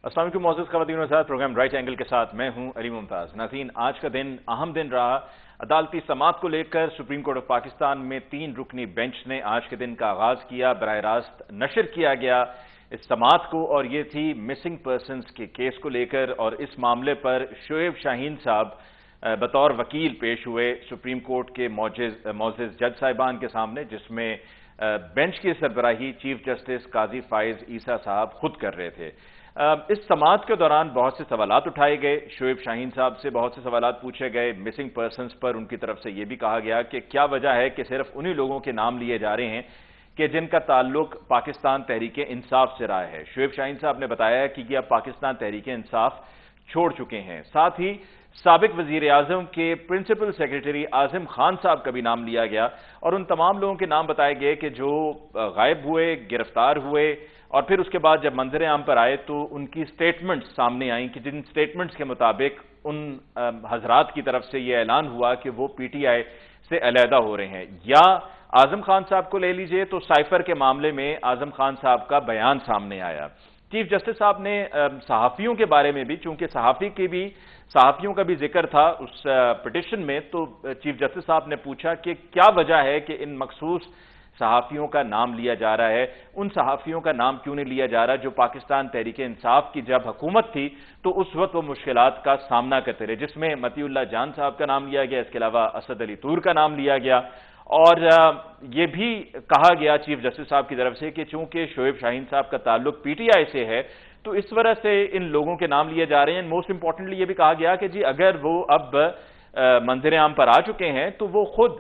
अस्सलाम वालेकुम मोअज़्ज़ज़ ख़वातीन व हज़रात, प्रोग्राम राइट एंगल के साथ मैं हूं अली मुमताज़। नाज़रीन, आज का दिन अहम दिन रहा। अदालती समाअत को लेकर सुप्रीम कोर्ट ऑफ पाकिस्तान में 3 रुकनी बेंच ने आज के दिन का आगाज़ किया। बराह रास्त नशर किया गया इस समाअत को, और ये थी मिसिंग पर्सनस के केस को लेकर। और इस मामले पर शोएब शाहीन साहब बतौर वकील पेश हुए सुप्रीम कोर्ट के मोअज़्ज़ज़ जज साहिबान के सामने, जिसमें बेंच की सरबराही चीफ जस्टिस काजी फाइज ईसा साहब खुद कर रहे थे। इस समाअत के दौरान बहुत से सवालात उठाए गए। शोएब शाहीन साहब से बहुत से सवालात पूछे गए। मिसिंग पर्सनस पर उनकी तरफ से यह भी कहा गया कि क्या वजह है कि सिर्फ उन्हीं लोगों के नाम लिए जा रहे हैं कि जिनका ताल्लुक पाकिस्तान तहरीक इंसाफ से रहा है। शोएब शाहीन साहब ने बताया कि ये अब पाकिस्तान तहरीक इंसाफ छोड़ चुके हैं। साथ ही साबिक वजीर आजम के प्रिंसिपल सेक्रेटरी आज़म खान साहब का भी नाम लिया गया, और उन तमाम लोगों के नाम बताए गए कि जो गायब हुए, गिरफ्तार हुए, और फिर उसके बाद जब मंजर आम पर आए तो उनकी स्टेटमेंट्स सामने आई कि जिन स्टेटमेंट्स के मुताबिक उन हजरात की तरफ से यह ऐलान हुआ कि वो पीटीआई से अलहदा हो रहे हैं। या आज़म खान साहब को ले लीजिए तो साइफर के मामले में आज़म खान साहब का बयान सामने आया। चीफ जस्टिस साहब ने सहाफ़ियों के बारे में भी, चूंकि सहाफ़ियों का भी जिक्र था उस पिटिशन में, तो चीफ जस्टिस साहब ने पूछा कि क्या वजह है कि इन मखसूस सहाफ़ियों का नाम लिया जा रहा है। उन सहाफ़ियों का नाम क्यों नहीं लिया जा रहा जो पाकिस्तान तहरीक इंसाफ की जब हुकूमत थी तो उस वक्त वो मुश्किलात का सामना करते रहे, जिसमें मतीउल्लाह जान साहब का नाम लिया गया, इसके अलावा असद अली तूर का नाम लिया गया। और ये भी कहा गया चीफ जस्टिस साहब की तरफ से कि चूंकि शोएब शाहीन साहब का ताल्लुक पीटीआई से है तो इस वजह से इन लोगों के नाम लिए जा रहे हैं। मोस्ट इंपॉर्टेंटली ये भी कहा गया कि जी अगर वो अब मंजर आम पर आ चुके हैं तो वो खुद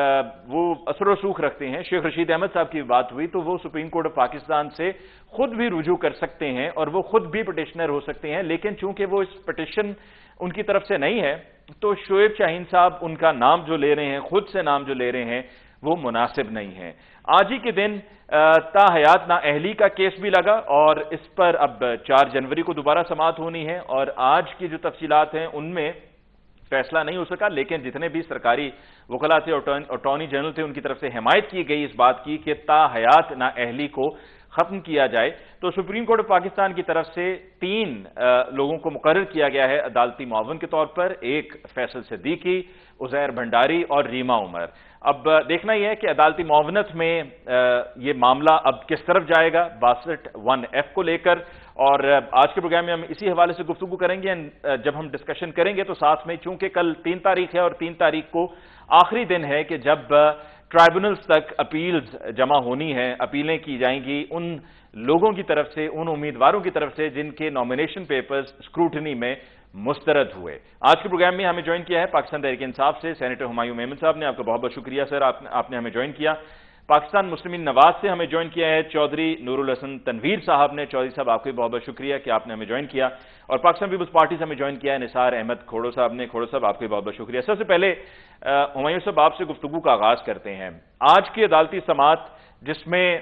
वो असर रसूख रखते हैं। शेख रशीद अहमद साहब की बात हुई तो वो सुप्रीम कोर्ट ऑफ पाकिस्तान से खुद भी रुजू कर सकते हैं और वो खुद भी पिटिशनर हो सकते हैं, लेकिन चूंकि वो इस पिटिशन उनकी तरफ से नहीं है तो शोएब शाहीन साहब उनका नाम जो ले रहे हैं, खुद से नाम जो ले रहे हैं, वो मुनासिब नहीं है। आज ही के दिन ताहयात नाअहली का केस भी लगा और इस पर अब 4 जनवरी को दोबारा समाअत होनी है, और आज की जो तफसीलात हैं उनमें फैसला नहीं हो सका, लेकिन जितने भी सरकारी वकला थे, अटॉर्नी जनरल थे, उनकी तरफ से हिमायत की गई इस बात की कि ताहयात नाअहली को खत्म किया जाए। तो सुप्रीम कोर्ट ऑफ पाकिस्तान की तरफ से 3 लोगों को मुकर्रर किया गया है अदालती मुआवन के तौर पर। एक फैसल सिद्दीकी, उज़ैर भंडारी और रीमा उमर। अब देखना यह है कि अदालती मुआवनत में यह मामला अब किस तरफ जाएगा 62(1)(f) को लेकर, और आज के प्रोग्राम में हम इसी हवाले से गुफ्तगू करेंगे। जब हम डिस्कशन करेंगे तो साथ में, चूंकि कल 3 तारीख है और 3 तारीख को आखिरी दिन है कि जब ट्राइब्यूनल्स तक अपील्स जमा होनी है, अपीलें की जाएंगी उन लोगों की तरफ से, उन उम्मीदवारों की तरफ से जिनके नॉमिनेशन पेपर्स स्क्रूटनी में मुस्तरद हुए। आज के प्रोग्राम में हमें ज्वाइन किया है पाकिस्तान तहरीक इंसाफ से सेनेटर हुमायूं मेमन साहब ने। आपका बहुत बहुत शुक्रिया सर, आपने हमें ज्वाइन किया। पाकिस्तान मुस्लिमीन नवाज से हमें ज्वाइन किया है चौधरी नूरुल हसन तनवीर साहब ने। चौधरी साहब, आपको बहुत बहुत शुक्रिया कि आपने हमें ज्वाइन किया। और पाकिस्तान पीपल्स पार्टी से हमें ज्वाइन किया है निसार अहमद खोड़ो साहब ने। खोड़ो साहब, आपको बहुत बहुत शुक्रिया। सबसे पहले हुमायूं साहब, आपसे गुफ्तगू का आगाज करते हैं। आज की अदालती समाअत जिसमें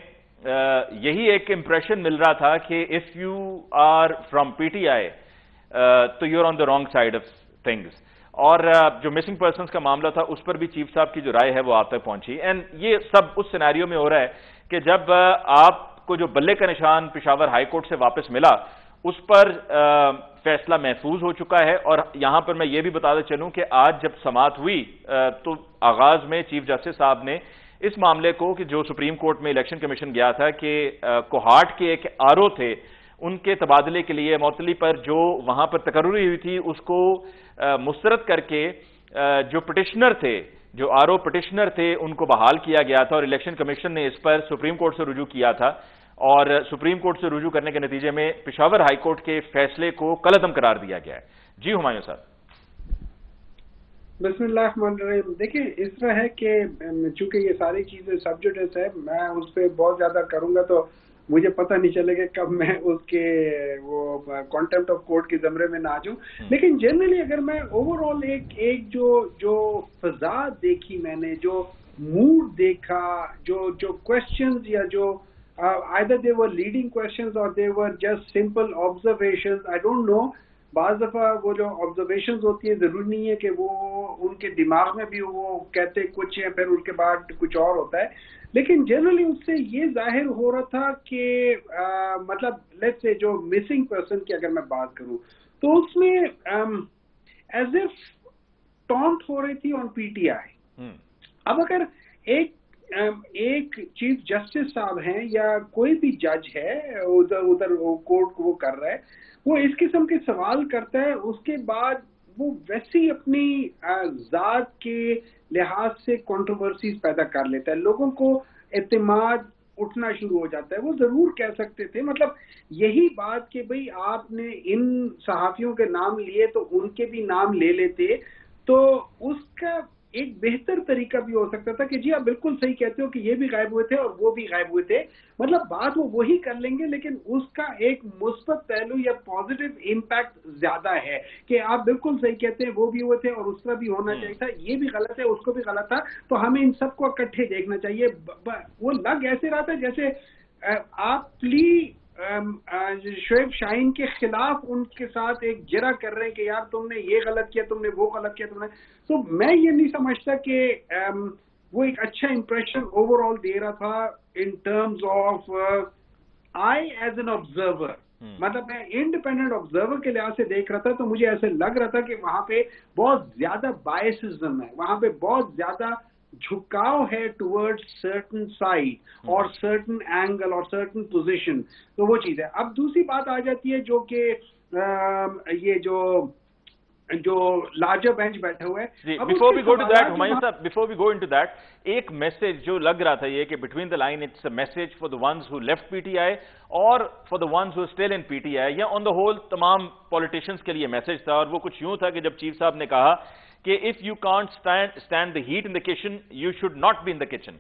यही एक इंप्रेशन मिल रहा था कि if you are from PTI तो you are on the wrong side of things, और जो मिसिंग पर्सनस का मामला था उस पर भी चीफ साहब की जो राय है वो आप तक पहुंची। एंड ये सब उस सिनेरियो में हो रहा है कि जब आपको जो बल्ले का निशान पेशावर हाई कोर्ट से वापस मिला उस पर फैसला महफूज हो चुका है। और यहां पर मैं ये भी बताते चलूं कि आज जब समाअत हुई तो आगाज में चीफ जस्टिस साहब ने इस मामले को, कि जो सुप्रीम कोर्ट में इलेक्शन कमीशन गया था कि कोहाट के एक आरओ थे, उनके तबादले के लिए मौतली पर जो वहां पर तकर्री हुई थी उसको मुस्तरद करके जो पिटिशनर थे, जो आरओ पिटिशनर थे, उनको बहाल किया गया था। और इलेक्शन कमीशन ने इस पर सुप्रीम कोर्ट से रुजू किया था, और सुप्रीम कोर्ट से रुजू करने के नतीजे में पेशावर हाई कोर्ट के फैसले को कलअदम करार दिया गया है। जी हुमायूं साहब। बिस्मिल्लाहिर्रहमानिर्रहीम। देखिए, इस तरह है कि चूंकि ये सारी चीजें सब्जेक्ट है, मैं उस पर बहुत ज्यादा करूंगा तो मुझे पता नहीं चलेगा कब मैं उसके वो कॉन्टेम्प्ट ऑफ कोर्ट के जमरे में ना आ जाऊं। लेकिन जनरली अगर मैं ओवरऑल एक जो फजा देखी मैंने, जो मूड देखा, जो क्वेश्चंस या जो either they were leading questions or they were just simple observations, I don't know। बाज़ दफ़ा वो जो ऑब्जर्वेशंस होती है ज़रूरी नहीं है कि वो उनके दिमाग में भी वो कहते कुछ है फिर उसके बाद कुछ और होता है। लेकिन जनरली उससे ये जाहिर हो रहा था कि मतलब लेट्स से जो मिसिंग पर्सन की अगर मैं बात करूं तो उसमें एज इफ टॉन्ट हो रही थी ऑन पीटीआई। अब अगर एक चीफ जस्टिस साहब हैं या कोई भी जज है उधर कोर्ट को वो कर रहा है, वो इस किस्म के सवाल करता है, उसके बाद वो वैसे ही अपनी जात के लिहाज से कंट्रोवर्सीज पैदा कर लेता है, लोगों को एतमाद उठना शुरू हो जाता है। वो जरूर कह सकते थे, मतलब यही बात कि भाई आपने इन सहाफियों के नाम लिए तो उनके भी नाम ले लेते, तो उसका एक बेहतर तरीका भी हो सकता था कि जी आप बिल्कुल सही कहते हो कि ये भी गायब हुए थे और वो भी गायब हुए थे, मतलब बात वो वही कर लेंगे, लेकिन उसका एक मुस्बत पहलू या पॉजिटिव इम्पैक्ट ज्यादा है कि आप बिल्कुल सही कहते हैं, वो भी हुए थे और उसका भी होना चाहिए था, ये भी गलत है, उसको भी गलत था, तो हमें इन सबको इकट्ठे देखना चाहिए। वो लग ऐसे रहा था जैसे आप प्ली शोएब शाहीन के खिलाफ उनके साथ एक जिरा कर रहे हैं कि यार तुमने ये गलत किया, तुमने वो गलत किया, तुमने, तो मैं ये नहीं समझता कि वो एक अच्छा इंप्रेशन ओवरऑल दे रहा था in terms of I as an observer. मतलब मैं इंडिपेंडेंट ऑब्जर्वर के लिहाज से देख रहा था तो मुझे ऐसे लग रहा था कि वहां पे बहुत ज्यादा बायसिज्म है, वहां पे बहुत ज्यादा झुकाव है टुवर्ड्स सर्टन साइड और सर्टन एंगल और सर्टन पोजीशन, तो वो चीज है। अब दूसरी बात आ जाती है जो कि ये जो लार्जर बेंच बैठे हुए हैं। Before we go to that Humayun sahab, before we go into that, एक मैसेज जो लग रहा था ये कि between the line it's a message for the ones who left PTI और for the ones who still in PTI, या ऑन द होल तमाम पॉलिटिशियंस के लिए मैसेज था, और वो कुछ यूं था कि जब चीफ साहब ने कहा कि if you can't stand the heat in the kitchen you should not be in the kitchen,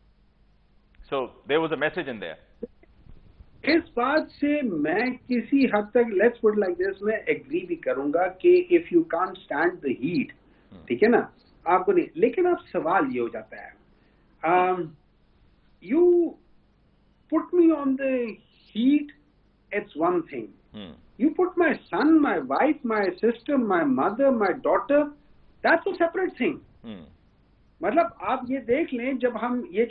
so there was a message in there. इस बात से मैं किसी हद तक, लेट्स पुट लाइक दिस, मैं एग्री भी करूंगा कि if you can't stand the heat, ठीक है ना, आपको नहीं, लेकिन अब सवाल ये हो जाता है, you put me on the heat, it's one thing, you put my son, my wife, my sister, my mother, my daughter, that's a separate thing. मतलब आप ये देख लें, जब हम ये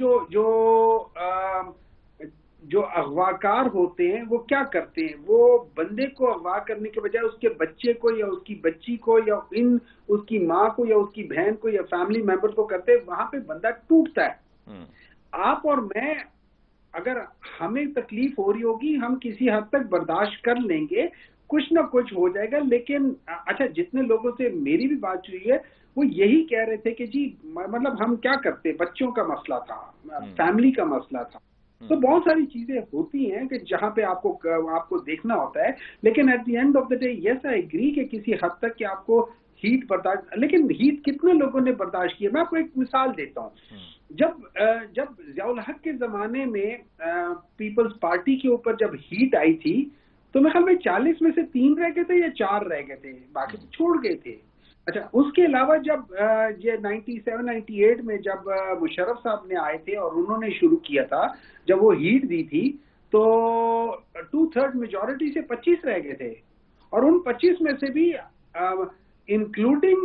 जो अगवाकार होते हैं वो क्या करते हैं, वो बंदे को अगवा करने के बजाय उसके बच्चे को या उसकी बच्ची को या उसकी माँ को या उसकी बहन को या फैमिली मेंबर को करते हैं, वहां पे बंदा टूटता है। आप और मैं, अगर हमें तकलीफ हो रही होगी हम किसी हद तक बर्दाश्त कर लेंगे, कुछ ना कुछ हो जाएगा। लेकिन अच्छा, जितने लोगों से मेरी भी बात हुई है वो यही कह रहे थे कि जी मतलब हम क्या करते, बच्चों का मसला था, फैमिली का मसला था, तो बहुत सारी चीजें होती हैं कि जहां पे आपको देखना होता है। लेकिन at the end of the day yes I agree कि किसी हद तक कि आपको हीट बर्दाश्त, लेकिन हीट कितने लोगों ने बर्दाश्त की है। मैं आपको एक मिसाल देता हूँ, जब ज़ियाउल हक के जमाने में पीपल्स पार्टी के ऊपर जब हीट आई थी तो मेरे ख्याल में 40 में से 3 रह गए थे या 4 रह गए थे, बाकी तो छोड़ गए थे। अच्छा, उसके अलावा जब ये 97-98 में जब मुशर्रफ साहब ने आए थे और उन्होंने शुरू किया था, जब वो हीट दी थी तो 2/3 मेजॉरिटी से 25 रह गए थे, और उन 25 में से भी इंक्लूडिंग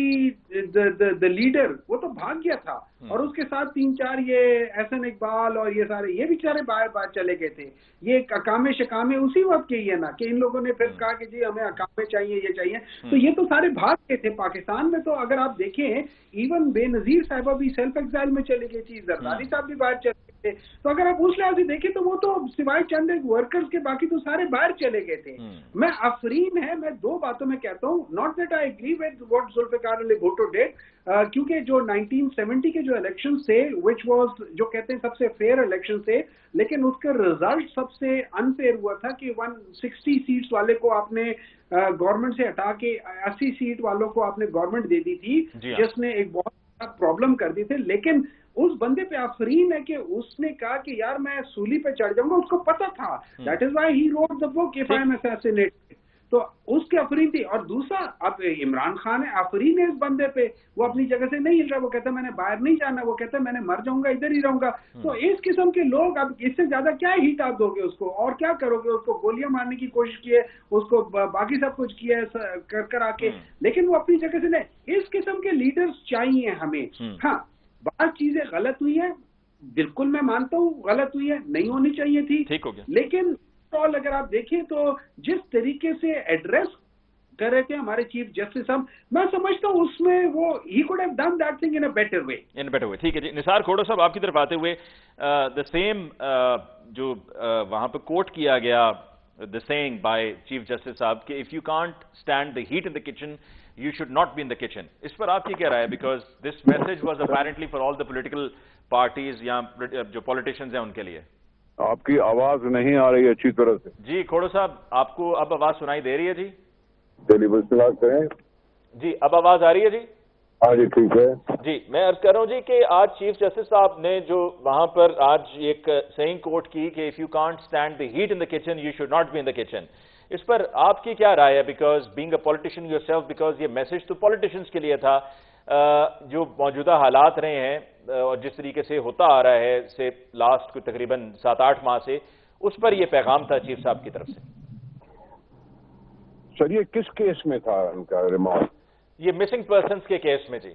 द लीडर वो तो भाग गया था, और उसके साथ 3-4 ये एहसन इकबाल और ये सारे ये बेचारे बाहर चले गए थे। ये अकामे शकामे उसी वक्त के ही है ना कि इन लोगों ने फिर कहा कि जी हमें अकामे चाहिए, ये चाहिए, तो ये तो सारे भाग गए थे। पाकिस्तान में तो अगर आप देखें इवन बेनजीर साहिबा भी सेल्फ एग्जाइल में चली गई थी, जरदारी साहब भी बाहर चले गए थे, तो अगर आप उस लिहाज से देखें तो वो तो सिवाय चंद एक वर्कर्स के बाकी तो सारे बाहर चले गए थे। मैं अफरीन है, मैं 2 बातों में कहता हूँ, not that I agree with what Zulfikar Ali Bhutto did, क्योंकि जो 1970 के जो इलेक्शन थे विच वाज जो कहते हैं सबसे फेयर इलेक्शन थे, लेकिन उसका रिजल्ट सबसे अनफेयर हुआ था कि 160 सीट्स वाले को आपने गवर्नमेंट से हटा के 80 सीट वालों को आपने गवर्नमेंट दे दी थी, जिसने एक बहुत बड़ा प्रॉब्लम कर दी थी। लेकिन उस बंदे पे आफरीन है कि उसने कहा कि यार मैं सूली पे चढ़ जाऊंगा, उसको पता था, that is why he wrote the book if I am assassinated, तो उसके अफरीन थी। और दूसरा, अब इमरान खान है, अफरीन है इस बंदे पे, वो अपनी जगह से नहीं हिल रहा, वो कहता है मैंने बाहर नहीं जाना, वो कहता है मैंने मर जाऊंगा, इधर ही रहूंगा। तो इस किस्म के लोग, अब इससे ज्यादा क्या हीट आप दोगे उसको, और क्या करोगे, उसको गोलियां मारने की कोशिश की है, उसको बाकी सब कुछ किया है कर आके, लेकिन वो अपनी जगह से नहीं। इस किस्म के लीडर्स चाहिए हमें। हाँ, बात चीजें गलत हुई है, बिल्कुल मैं मानता हूँ गलत हुई है, नहीं होनी चाहिए थी, ठीक हो गया। लेकिन और अगर आप देखें तो जिस तरीके से एड्रेस कर रहे थे हमारे चीफ जस्टिस साहब, मैं समझता हूँ उसमें वो he could have done that thing in a better way. ठीक है जी। निसार खोड़ो साहब, आपकी तरफ आते हुए द सेम जो वहां पे कोट किया गया, the saying by chief justice sahab कि if you can't stand the heat in the kitchen you should not be in the kitchen, इस पर आपकी क्या राय है? Because this message was apparently for all the political parties या जो politicians हैं उनके लिए। आपकी आवाज नहीं आ रही अच्छी तरह से जी खोड़ो साहब, आपको अब आवाज सुनाई दे रही है जी? टेलीविजन से बात करें जी, अब आवाज आ रही है जी? हाँ जी ठीक है जी, मैं अर्ज कर रहा हूं जी कि आज चीफ जस्टिस साहब ने जो वहां पर आज एक सेइंग कोट की कि if you can't stand the heat in the kitchen you should not be in the kitchen, इस पर आपकी क्या राय है? Because being a politician yourself, because ये मैसेज तो पॉलिटिशियंस के लिए था, जो मौजूदा हालात रहे हैं और जिस तरीके से होता आ रहा है से लास्ट को तकरीबन 7-8 माह से, उस पर यह पैगाम था चीफ साहब की तरफ से। सर ये किस केस में था उनका रिमार्क? ये मिसिंग पर्सन्स के केस में जी।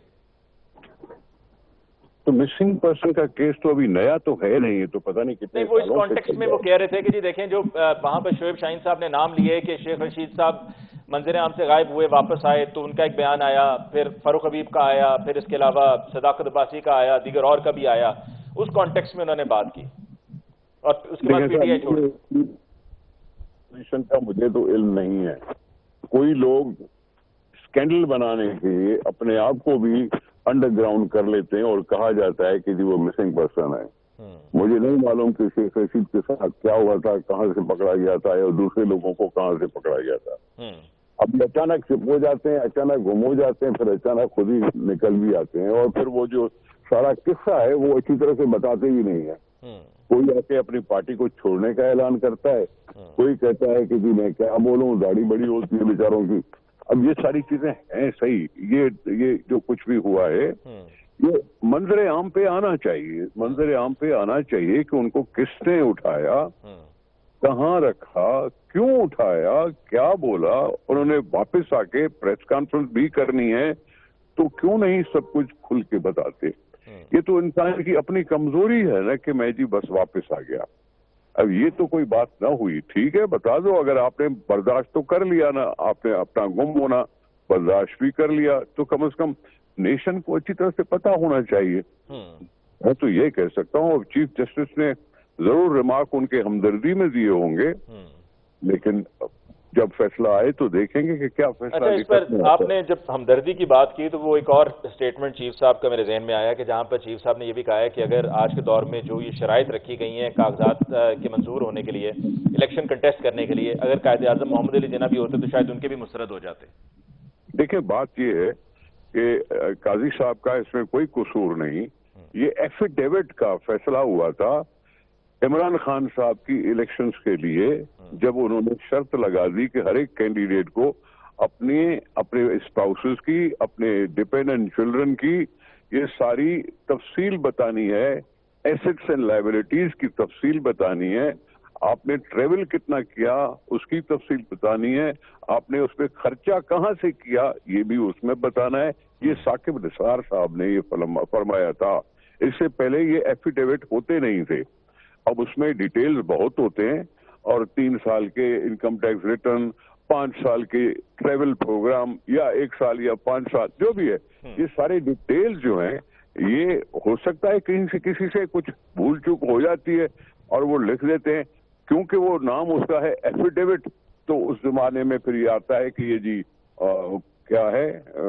तो मिसिंग पर्सन का केस तो अभी नया तो है नहीं, तो पता नहीं कितने वो इस कॉन्टेक्स्ट में वो कह रहे थे कि जी देखें जो वहां पर शोएब शाहीन साहब ने नाम लिए कि शेख रशीद साहब मंजर आम से गायब हुए, वापस आए तो उनका एक बयान आया, फिर फारूक हबीब का आया, फिर इसके अलावा सदाकत अब्बासी का आया, दीगर और का भी आया, उस कॉन्टेक्स्ट में उन्होंने बात की और उसके बाद पीटीआई छोड़ी। का मुझे तो इल्म नहीं है, कोई लोग स्कैंडल बनाने के लिए अपने आप को भी अंडरग्राउंड कर लेते हैं और कहा जाता है कि जी वो मिसिंग पर्सन है। मुझे नहीं मालूम कि शेख रशीद के साथ क्या हुआ था, कहां से पकड़ा गया था या दूसरे लोगों को कहां से पकड़ा गया था। अब अचानक सिप हो जाते हैं, अचानक गुम हो जाते हैं, फिर अचानक खुद ही निकल भी आते हैं और फिर वो जो सारा किस्सा है वो अच्छी तरह से बताते ही नहीं है। कोई आके अपनी पार्टी को छोड़ने का ऐलान करता है, कोई कहता है कि जी मैं क्या बोलूं, दाढ़ी बड़ी होती है बेचारों की। अब ये सारी चीजें हैं सही, ये जो कुछ भी हुआ है ये मंजर आम पे आना चाहिए, मंजर आम पे आना चाहिए कि उनको किसने उठाया, कहाँ रखा, क्यों उठाया, क्या बोला। उन्होंने वापस आके प्रेस कॉन्फ्रेंस भी करनी है तो क्यों नहीं सब कुछ खुल के बताते। ये तो इंसान की अपनी कमजोरी है ना कि मैं जी बस वापस आ गया। अब ये तो कोई बात ना हुई, ठीक है बता दो, अगर आपने बर्दाश्त तो कर लिया ना, आपने अपना गुम होना बर्दाश्त भी कर लिया तो कम से कम नेशन को अच्छी तरह से पता होना चाहिए। मैं तो ये कह सकता हूँ अब चीफ जस्टिस ने जरूर रिमार्क उनके हमदर्दी में दिए होंगे, लेकिन जब फैसला आए तो देखेंगे कि क्या फैसला। अच्छा, इस पर आपने जब हमदर्दी की बात की तो वो एक और स्टेटमेंट चीफ साहब का मेरे जहन में आया कि जहां पर चीफ साहब ने ये भी कहा है कि अगर आज के दौर में जो ये शराइत रखी गई हैं कागजात के मंजूर होने के लिए, इलेक्शन कंटेस्ट करने के लिए, अगर कायदे आजम मोहम्मद अली जिन्ना भी होते तो शायद उनके भी मुस्तरद हो जाते। देखिए बात ये है कि काजी साहब का इसमें कोई कसूर नहीं, ये एफिडेविट का फैसला हुआ था इमरान खान साहब की इलेक्शंस के लिए, जब उन्होंने शर्त लगा दी कि हर एक कैंडिडेट को अपने स्पाउसेस की, अपने डिपेंडेंट चिल्ड्रन की ये सारी तफसील बतानी है, एसेट्स एंड लायबिलिटीज की तफसील बतानी है, आपने ट्रेवल कितना किया उसकी तफसील बतानी है, आपने उस पर खर्चा कहां से किया ये भी उसमें बताना है। ये साकिब निसार साहब ने ये फरमाया था, इससे पहले ये एफिडेविट होते नहीं थे। अब उसमें डिटेल्स बहुत होते हैं और 3 साल के इनकम टैक्स रिटर्न, 5 साल के ट्रेवल प्रोग्राम या 1 साल या 5 साल जो भी है, ये सारे डिटेल्स जो हैं ये हो सकता है कहीं से किसी से कुछ भूल चूक हो जाती है और वो लिख देते हैं, क्योंकि वो नाम उसका है एफिडेविट, तो उस जमाने में फिर ये आता है कि ये जी क्या है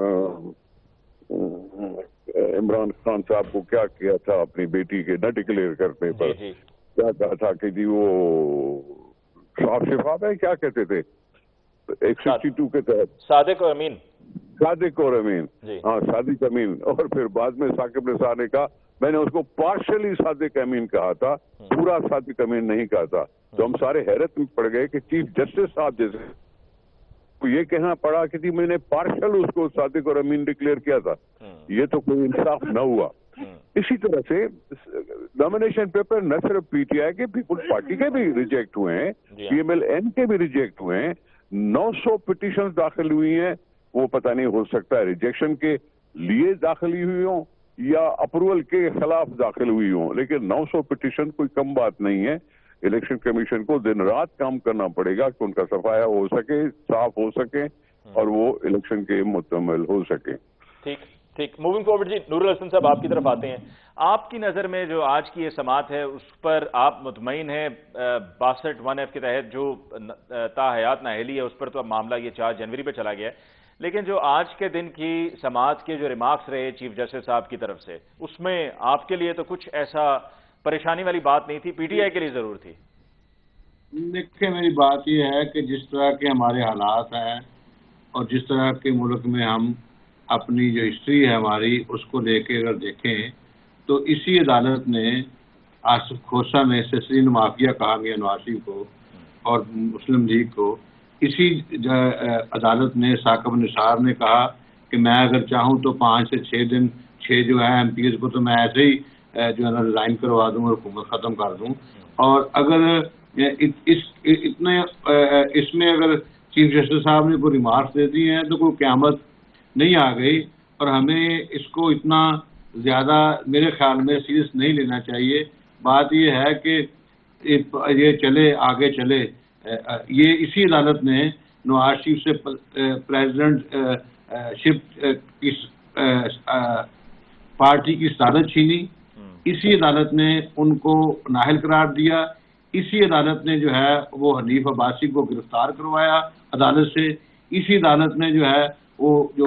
इमरान खान साहब को क्या किया था अपनी बेटी के न डिक्लेयर करने पर, क्या कहा था कि जी वो साफ शिफाफ है, क्या कहते थे 162 के तहत सादिक और अमीन, हाँ सादिक अमीन, और फिर बाद में साकिब निसार ने कहा मैंने उसको पार्शली सादिक अमीन कहा था, पूरा सादिक अमीन नहीं कहा था। तो हम सारे हैरत में पड़ गए कि चीफ जस्टिस साहब जैसे तो ये कहना पड़ा कि जी मैंने पार्शल उसको सादिक और अमीन डिक्लेयर किया था, ये तो कोई इंसाफ न हुआ। इसी तरह से नॉमिनेशन पेपर न सिर्फ पीटीआई के, पीपुल्स पार्टी के भी रिजेक्ट हुए हैं, पीएमएल-एन के भी रिजेक्ट हुए हैं, 900 पिटीशन दाखिल हुई हैं, वो पता नहीं हो सकता है रिजेक्शन के लिए दाखिल हुई हों या अप्रूवल के खिलाफ दाखिल हुई हों, लेकिन 900 पिटीशन कोई कम बात नहीं है। इलेक्शन कमीशन को दिन रात काम करना पड़ेगा कि उनका सफाया हो सके, साफ हो सके और वो इलेक्शन के मुकम्मल हो सके। ठीक। मूविंग फॉरवर्ड जी, नूरुल हसन साहब आपकी तरफ आते हैं। आपकी नज़र में जो आज की ये समात है उस पर आप मुतमईन हैं? 62(1)(f) के तहत जो ताहयात नाअहली है उस पर तो मामला ये 4 जनवरी पे चला गया है, लेकिन जो आज के दिन की समात के जो रिमार्क्स रहे चीफ जस्टिस साहब की तरफ से, उसमें आपके लिए तो कुछ ऐसा परेशानी वाली बात नहीं थी, पीटीआई के लिए जरूर थी? देखिए, मेरी बात यह है कि जिस तरह के हमारे हालात हैं और जिस तरह के मुल्क में हम अपनी जो हिस्ट्री है हमारी उसको लेके अगर देखें तो इसी अदालत ने आसिफ खोसा में सेसरीन माफिया कहा गया नवाज शरीफ को और मुस्लिम लीग को, इसी अदालत ने साकिब निसार ने कहा कि मैं अगर चाहूँ तो 5 से 6 दिन 6 जो है एमपीएस को तो मैं ऐसे ही जो है ना रिजाइन करवा दूँ और हुकूमत ख़त्म कर दूँ। और अगर इसमें अगर चीफ जस्टिस साहब ने कोई रिमार्क्स दे दिए हैं तो कोई क़यामत नहीं आ गई, और हमें इसको इतना ज़्यादा मेरे ख्याल में सीरियस नहीं लेना चाहिए। बात ये है कि ये चले आगे चले, ये इसी अदालत ने नवाज शरीफ से प्रेसिडेंट शिप की पार्टी की सदारत छीनी, इसी अदालत ने उनको नाअहल करार दिया, इसी अदालत ने जो है वो हनीफ अब्बासी को गिरफ्तार करवाया अदालत से, इसी अदालत ने जो है वो जो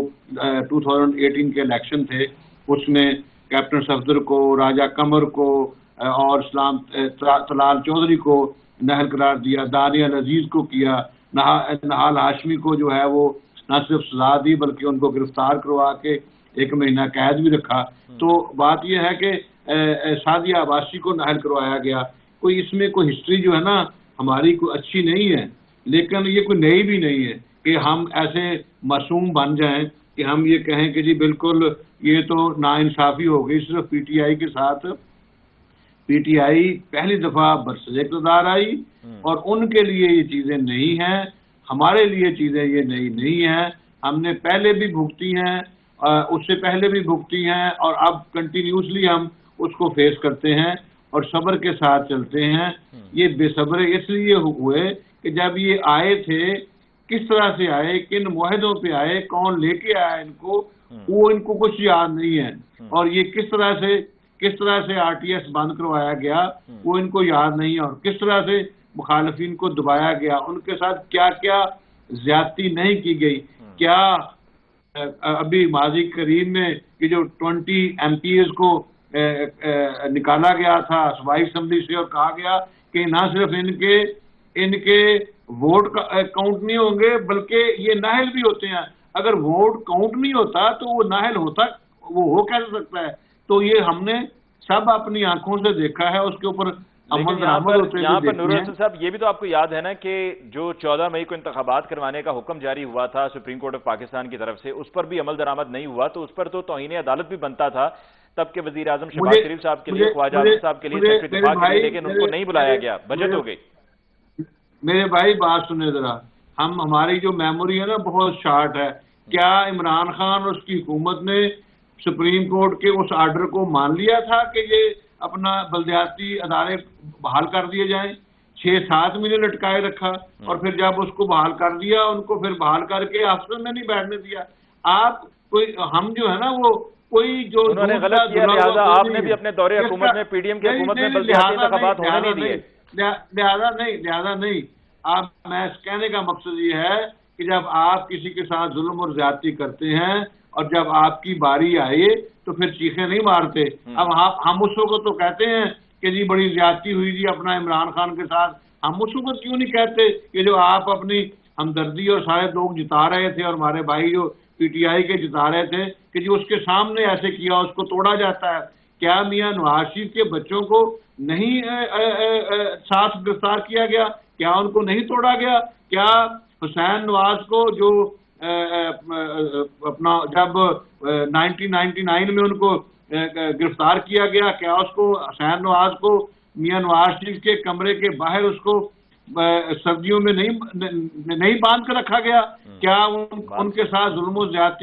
2018 के इलेक्शन थे उसमें कैप्टन सफदर को, राजा कमर को और तलाल चौधरी को नाअहल करार दिया, दानियल अजीज को किया, नहाल हाशमी को जो है वो न सिर्फ सजा दी बल्कि उनको गिरफ्तार करवा के 1 महीना कैद भी रखा। तो बात यह है कि सादिया अब्बासी को नाअहल करवाया गया। कोई इसमें कोई हिस्ट्री जो है ना हमारी कोई अच्छी नहीं है, लेकिन ये कोई नई भी नहीं है कि हम ऐसे मासूम बन जाएं कि हम ये कहें कि जी बिल्कुल ये तो नाइंसाफ़ी हो गई सिर्फ पीटीआई के साथ। पीटीआई पहली दफ़ा बरसर इक़्तिदार आई और उनके लिए ये चीज़ें नहीं हैं, हमारे लिए चीज़ें ये नई नहीं हैं। हमने पहले भी भुगती हैं, उससे पहले भी भुगती हैं और अब कंटिन्यूसली हम उसको फेस करते हैं और सब्र के साथ चलते हैं। ये बेसब्रे इसलिए हुए कि जब ये आए थे किस तरह से आए, किन मुआहदों पे आए, कौन लेके आया इनको, वो इनको कुछ याद नहीं है, और ये किस तरह से आरटीएस बंद करवाया गया वो इनको याद नहीं है, और किस तरह से मुखालिफिन को दबाया गया, उनके साथ क्या क्या ज्यादती नहीं की गई। क्या अभी माजी करीम में ये जो 20 एमपीएस को निकाला गया था सूबाई असम्बली से और कहा गया कि ना सिर्फ इनके वोट काउंट नहीं होंगे बल्कि ये नाअहल भी होते हैं। अगर वोट काउंट नहीं होता तो वो नाअहल होता, वो हो कैसे सकता है? तो ये हमने सब अपनी आंखों से देखा है, उसके ऊपर अमल दरामद होते हैं। यहाँ पर नूरुल हसन साहब, ये भी तो आपको याद है ना कि जो 14 मई को इंतखाबात करवाने का हुक्म जारी हुआ था सुप्रीम कोर्ट ऑफ पाकिस्तान की तरफ से, उस पर भी अमल दरामद नहीं हुआ, तो उस पर तो तौहीन अदालत भी बनता था तब के वजीर आजम शहबाज शरीफ साहब के लिए, ख्वाजा आजम साहब के लिए, सेक्रेटरी दिफा के लिए, लेकिन उनको नहीं बुलाया गया, बजट हो गई। मेरे भाई बात सुने जरा, हमारी जो मेमोरी है ना बहुत शार्ट है। क्या इमरान खान और उसकी हुकूमत ने सुप्रीम कोर्ट के उस आर्डर को मान लिया था कि ये अपना बल्दियाती अदारे बहाल कर दिए जाएं? 6-7 महीने लटकाए रखा और फिर जब उसको बहाल कर दिया उनको फिर बहाल करके अफसर में नहीं बैठने दिया। आप कोई हम जो है ना वो कोई जो उन्होंने गलत किया, लिहाजा आपने भी अपने दौरे हुकूमत में पीडीएम की हुकूमत में बल्दियाती इंतखाबात होने नहीं दिए। लिहाजा नहीं। आप मैं कहने का मकसद ये है कि जब आप किसी के साथ जुल्म और ज्यादती करते हैं और जब आपकी बारी आए तो फिर चीखें नहीं मारते। अब हम उस वक्त तो कहते हैं कि जी बड़ी ज्यादती हुई जी अपना इमरान खान के साथ, हम उस वक्त क्यों नहीं कहते कि जो आप अपनी हमदर्दी और सारे लोग जिता रहे थे और हमारे भाई जो पीटीआई के जिता रहे थे कि जी उसके सामने ऐसे किया, उसको तोड़ा जाता है। क्या मियां नवाज शरीफ के बच्चों को नहीं साथ गिरफ्तार किया गया? क्या उनको नहीं तोड़ा गया? क्या हुसैन नवाज को जो अपना जब 1999 में उनको गिरफ्तार किया गया, क्या उसको हुसैन नवाज को मियां नवाज शरीफ के कमरे के बाहर उसको सर्दियों में नहीं बांध कर रखा गया? क्या उनके साथ जुल्म ज्यादती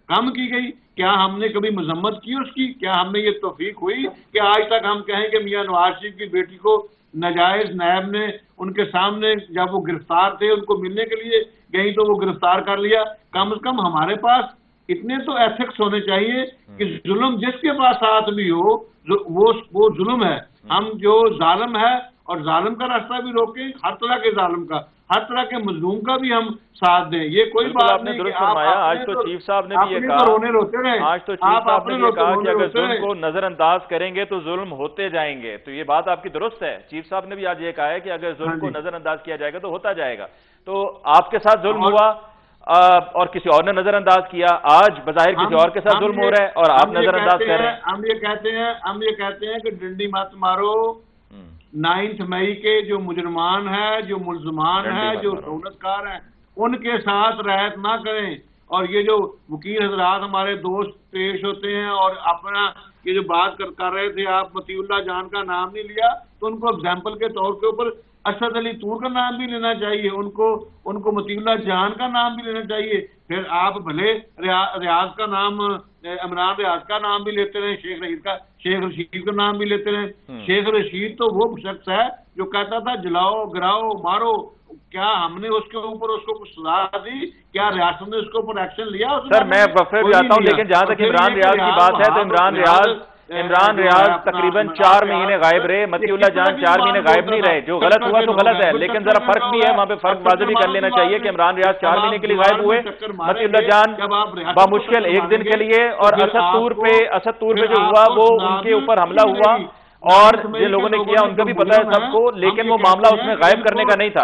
کم کی گئی؟ کیا ہم نے کبھی مذمت کی اس کی؟ کیا ہم نے یہ توفیق ہوئی کہ آج تک ہم کہیں کہ میاں نواز شریف کی بیٹی کو ناجائز نیب نے ان کے سامنے جب وہ گرفتار تھے ان کو ملنے کے لیے گئی تو وہ گرفتار کر لیا؟ کم از کم ہمارے پاس اتنے تو ایتھکس ہونے چاہیے کہ ظلم جس کے پاس ساتھ بھی ہو وہ ظلم ہے. ہم جو ظالم ہے اور ظالم کا راستہ بھی روکیں، ہر طرح کے ظالم کا، ہر طرح کے مظلوم کا بھی ہم ساتھ دیں. یہ کوئی بات نہیں کہ آج تو چیف صاحب نے بھی یہ کہا، آج تو چیف صاحب نے بھی کہا کہ اگر ظلم کو نظر انداز کریں گے تو ظلم ہوتے جائیں گے. تو یہ بات آپ کی درست ہے. چیف صاحب نے بھی آج یہ کہا ہے کہ اگر ظلم کو نظر انداز کیا جائے گا تو ہوتا جائے گا. تو آپ کے ساتھ ظلم ہوا اور کسی اور نے نظر انداز کیا، آج بظاہر کسی اور کے ساتھ ظلم ہو رہا ہے اور آپ نظر انداز کر رہے ہیں. ہم یہ کہتے ہیں کہ ڈنڈی مت مارو. 9 مئی کے جو مجرمان ہیں، جو ملزمان ہیں، جو رونت کار ہیں، ان کے ساتھ رعایت نہ کریں. اور یہ جو وکیل حضرات ہمارے دوست پیش ہوتے ہیں اور اپنا یہ جو بات کر رہے تھے، آپ مطیع اللہ جان کا نام نہیں لیا، تو ان کو اگزامپل کے طور کے اوپر اسد علی طور کا نام بھی لینا چاہیے، ان کو مطیع اللہ جان کا نام بھی لینا چاہیے. پھر آپ بھلے ریاض کا نام، عمران ریاض کا نام بھی لیتے رہے، شیخ رشید کا نام بھی لیتے رہے. شیخ رشید تو وہ شخص ہے جو کہتا تھا جلاؤ، گراؤ، مارو. کیا ہم نے اس کے اوپر اس کو کچھ سزا دی؟ کیا ریاست نے اس کے اوپر ایکشن لیا؟ سر میں وقفے بھی آتا ہوں، لیکن جہاں تک عمران ریاض کی بات ہے تو عمران ریاض تقریباً 4 مہینے غائب رہے. مطیع اللہ جان 4 مہینے غائب نہیں رہے. جو غلط ہوا تو غلط ہے، لیکن ذرا فرق بھی ہے، وہاں پہ فرق واضح بھی کر لینا چاہیے کہ عمران ریاض 4 مہینے کے لیے غائب ہوئے، مطیع اللہ جان بامشکل 1 دن کے لیے. اور اسد طور پہ جو ہوا وہ ان کے اوپر حملہ ہوا اور جن لوگوں نے کیا ان کا بھی پتہ ہے سب کو، لیکن وہ معاملہ اس میں غائب کرنے کا نہیں تھا.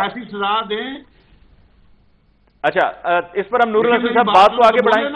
اچھا، اس پر ہم نور الحسن صاحب بات کو آگے بڑھائیں.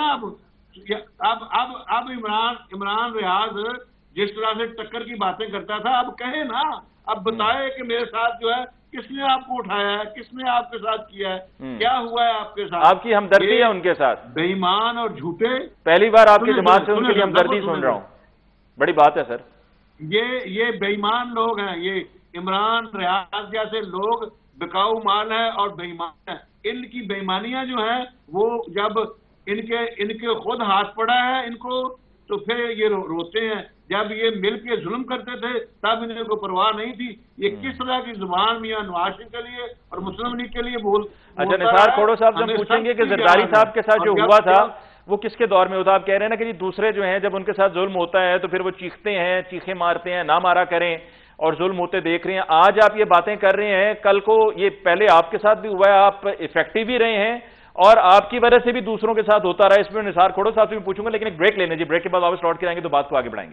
اب عمران ریاض جس طرح سے ٹکر کی باتیں کرتا تھا، اب کہے نا، اب بتائے کہ میرے ساتھ جو ہے کس نے آپ کو اٹھایا ہے، کس نے آپ کے ساتھ کیا ہے، کیا ہوا ہے آپ کے ساتھ. آپ کی ہمدردی ہے ان کے ساتھ. بے ایمان اور جھوٹے. پہلی بار آپ کی جماعت سے ان کے لیے ہمدردی سن رہا ہوں. بڑی بات ہے سر. یہ بے ایمان لوگ ہیں. یہ عمران ریاض جیسے لوگ بکاؤ مال ہے اور بے ایمان ہے. ان کی بے ایمانیاں جو ہیں وہ جب ان کے خود ہاتھ پڑا ہے ان کو، تو پھر یہ روتے ہیں. جب یہ مل کے ظلم کرتے تھے تب انہیں کو پرواہ نہیں تھی. یہ کس طرح کی زبان میاں نواز شریف کے لیے اور مسلم لیگ کے لیے اچھا، نثار کھوڑو صاحب سے ہم پوچھیں گے کہ زرداری صاحب کے ساتھ جو ہوا تھا وہ کس کے دور میں ہوتا؟ آپ کہہ رہے ہیں نا کہ دوسرے جو ہیں جب ان کے ساتھ ظلم ہوتا ہے تو پھر وہ چیختے ہیں، چیخیں مارتے ہیں، نہ مارا کریں اور ظلم ہوتے دیکھ رہے ہیں. آج آپ یہ باتیں کر رہے ہیں، کل کو یہ پہلے آپ کے ساتھ بھی ہوا ہے، آپ افیکٹو بھی رہے ہیں اور آپ کی وجہ سے بھی دوسروں کے ساتھ ہوتا رہا ہے. اس میں نثار کھوڑو صاحب سے بھی پوچھوں گا، لیکن ایک بریک لینے جی، بریک کے بعد واپس لوٹ کے آئیں گے تو بات کو آگے بڑھائیں گے.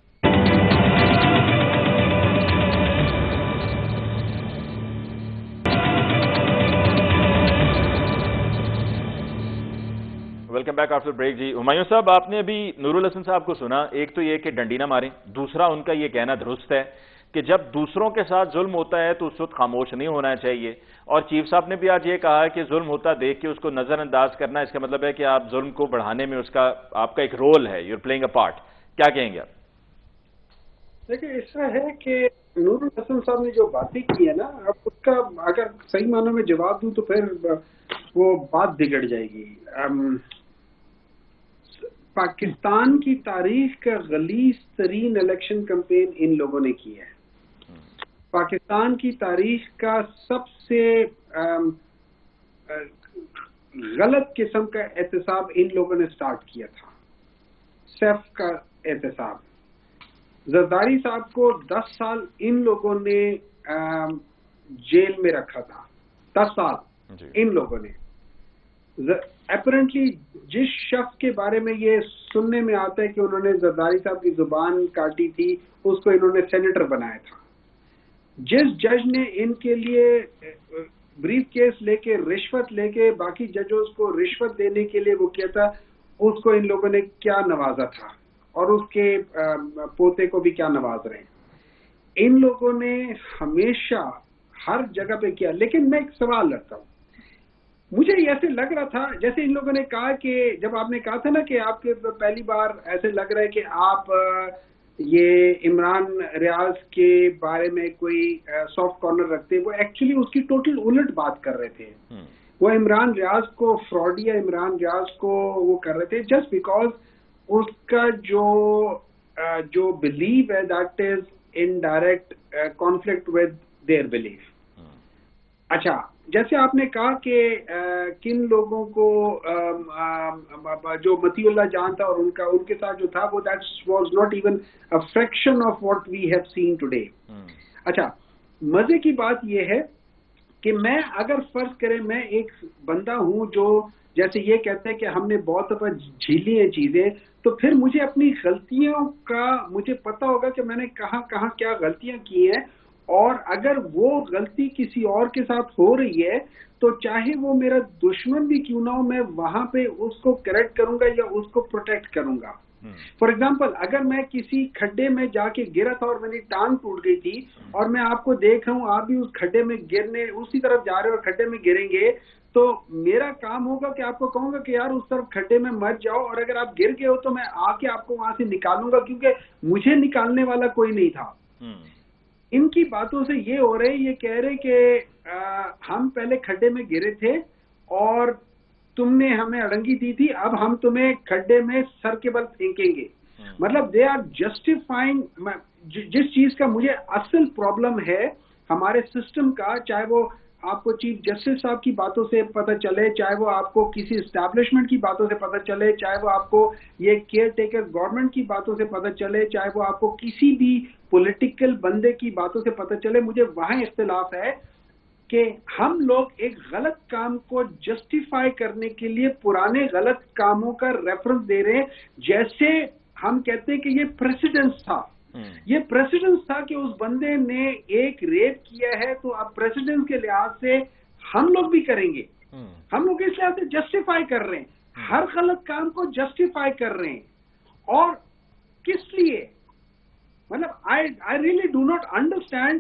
Welcome back after break. جی ہمایوں صاحب، آپ نے ابھی نور الحسن صاحب کو سنا. ایک تو یہ کہ ڈنڈی نہ ماریں، دوسرا ان کا یہ کہنا درست ہے کہ جب دوسروں کے ساتھ ظلم ہوتا ہے تو اس وقت خاموش نہیں ہونا چاہیے. اور چیف صاحب نے بھی آج یہ کہا کہ ظلم ہوتا دیکھ کے اس کو نظر انداز کرنا، اس کا مطلب ہے کہ آپ ظلم کو بڑھانے میں آپ کا ایک رول ہے، you are playing a part. کیا کہیں گے آپ؟ دیکھیں، اس طرح ہے کہ نور الحسن صاحب نے جو باتیں کی ہے نا، اب اس کا اگر صحیح معنوں میں جواب دوں تو پھر وہ بات بگڑ جائے گی. پاکستان کی تاریخ کا غلیظ ترین الیکشن کمپین ان لوگوں نے کی ہے. پاکستان کی تاریخ کا سب سے غلط قسم کا احتساب ان لوگوں نے سٹارٹ کیا تھا، سیف کا احتساب. زرداری صاحب کو 10 سال ان لوگوں نے جیل میں رکھا تھا. 10 سال ان لوگوں نے. اپیرنٹلی جس شخص کے بارے میں یہ سننے میں آتا ہے کہ انہوں نے زرداری صاحب کی زبان کاٹی تھی، اس کو انہوں نے سینیٹر بنایا تھا. جس جج نے ان کے لیے بریف کیس لے کے، رشوت لے کے باقی ججوں کو رشوت دینے کے لیے وہ کیا تھا، اس کو ان لوگوں نے کیا نوازا تھا اور اس کے پوتے کو بھی کیا نواز رہے ہیں. ان لوگوں نے ہمیشہ ہر جگہ پہ کیا. لیکن میں ایک سوال رکھتا ہوں، مجھے ایسے لگ رہا تھا جیسے ان لوگوں نے کہا کہ جب آپ نے کہا تھا نا کہ آپ کے پہلی بار ایسے لگ رہا ہے کہ آپ یہ عمران ریاض کے بارے میں کوئی سافٹ کارنر رکھتے، وہ ایکچولی اس کی ٹوٹل الٹ بات کر رہے تھے. وہ عمران ریاض کو فراڈیا عمران ریاض کو وہ کر رہے تھے جسٹ بیکاز اس کا جو بلیو ہے that is in direct conflict with their belief. اچھا جیسے آپ نے کہا کہ کن لوگوں کو جو مطیع اللہ جان تھا اور ان کے ساتھ جو تھا وہ that was not even a fraction of what we have seen today. اچھا مزے کی بات یہ ہے کہ میں اگر فرض کریں میں ایک بندہ ہوں جو جیسے یہ کہتے ہیں کہ ہم نے بہت دفعہ جھیلی ہیں چیزیں, تو پھر مجھے اپنی غلطیوں کا مجھے پتا ہوگا کہ میں نے کہاں کہاں کیا غلطیاں کی ہیں, اور اگر وہ غلطی کسی اور کے ساتھ ہو رہی ہے تو چاہے وہ میرا دشمن بھی کیوں نہ ہو میں وہاں پہ اس کو کریکٹ کروں گا یا اس کو پروٹیکٹ کروں گا. فار ایگزامپل اگر میں کسی کھڈے میں جا کے گرا تھا اور میری ٹانگ ٹوٹ گئی تھی اور میں آپ کو دیکھ رہا ہوں آپ بھی اس کھڈے میں گرنے اسی طرف جا رہے ہو اور کھڈے میں گریں گے, تو میرا کام ہوگا کہ آپ کو کہوں گا کہ یار اس طرف کھڈے میں مت جاؤ, اور اگر آپ گر گئے ہو تو میں آ کے آپ کو وہاں سے نکالوں گا کیونکہ مجھے نکالنے والا کوئی نہیں تھا. ان کی باتوں سے یہ ہو رہے یہ کہہ رہے کہ ہم پہلے کھڈے میں گرے تھے اور تم نے ہمیں اڑنگی دی تھی, اب ہم تمہیں کھڈے میں سر کے بل پھینکیں گے. مطلب دے آر جسٹیفائنگ جس چیز کا مجھے اصل پرابلم ہے ہمارے سسٹم کا, چاہے وہ آپ کو چیف جسٹس صاحب کی باتوں سے پتہ چلے, چاہے وہ آپ کو کسی اسٹیبلشمنٹ کی باتوں سے پتہ چلے, چاہے وہ آپ کو یہ کیئر ٹیکر گورنمنٹ کی باتوں سے پتہ چلے, چاہے وہ آپ کو کسی بھی پولیٹیکل بندے کی باتوں سے پتہ چلے, مجھے وہاں اختلاف ہے کہ ہم لوگ ایک غلط کام کو جسٹیفائی کرنے کے لیے پرانے غلط کاموں کا ریفرنس دے رہے ہیں, جیسے ہم کہتے ہیں کہ یہ پریسیڈنس تھا. یہ پریسیڈنس تھا کہ اس بندے نے ایک ریپ کیا ہے تو اب پریسیڈنس کے لحاظ سے ہم لوگ بھی کریں گے. ہم لوگ اس لحاظ سے جسٹیفائی کر رہے ہیں, ہر غلط کام کو جسٹیفائی کر رہے ہیں. اور کس لیے؟ مطلب I really do not understand.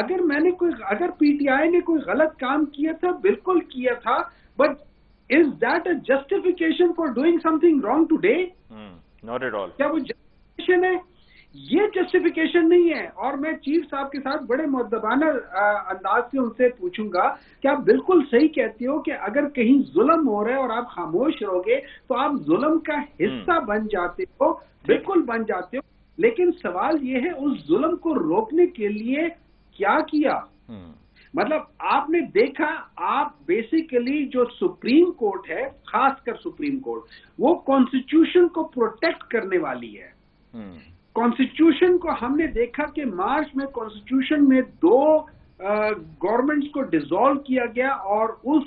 اگر پی ٹی آئی نے کوئی غلط کام کیا تھا, بالکل کیا تھا, but is that a justification for doing something wrong today? Not at all. کیا وہ جسٹیفیکیشن ہے؟ یہ جسٹیفیکیشن نہیں ہے. اور میں چیف صاحب کے ساتھ بڑے مؤدبانہ انداز سے ان سے پوچھوں گا کہ آپ بالکل صحیح کہتے ہو کہ اگر کہیں ظلم ہو رہا ہے اور آپ خاموش رہو گے تو آپ ظلم کا حصہ بن جاتے ہو, بالکل بن جاتے ہو. لیکن سوال یہ ہے اس ظلم کو روکنے کے لیے کیا کیا؟ مطلب آپ نے دیکھا, آپ بیسیکلی جو سپریم کورٹ ہے, خاص کر سپریم کورٹ, وہ کانسٹیٹیوشن کو پروٹیکٹ کرنے والی ہے. کانسٹیٹیوشن کو ہم نے دیکھا کہ مارچ میں کانسٹیٹیوشن میں 2 گورنمنٹس کو ڈیزالو کیا گیا اور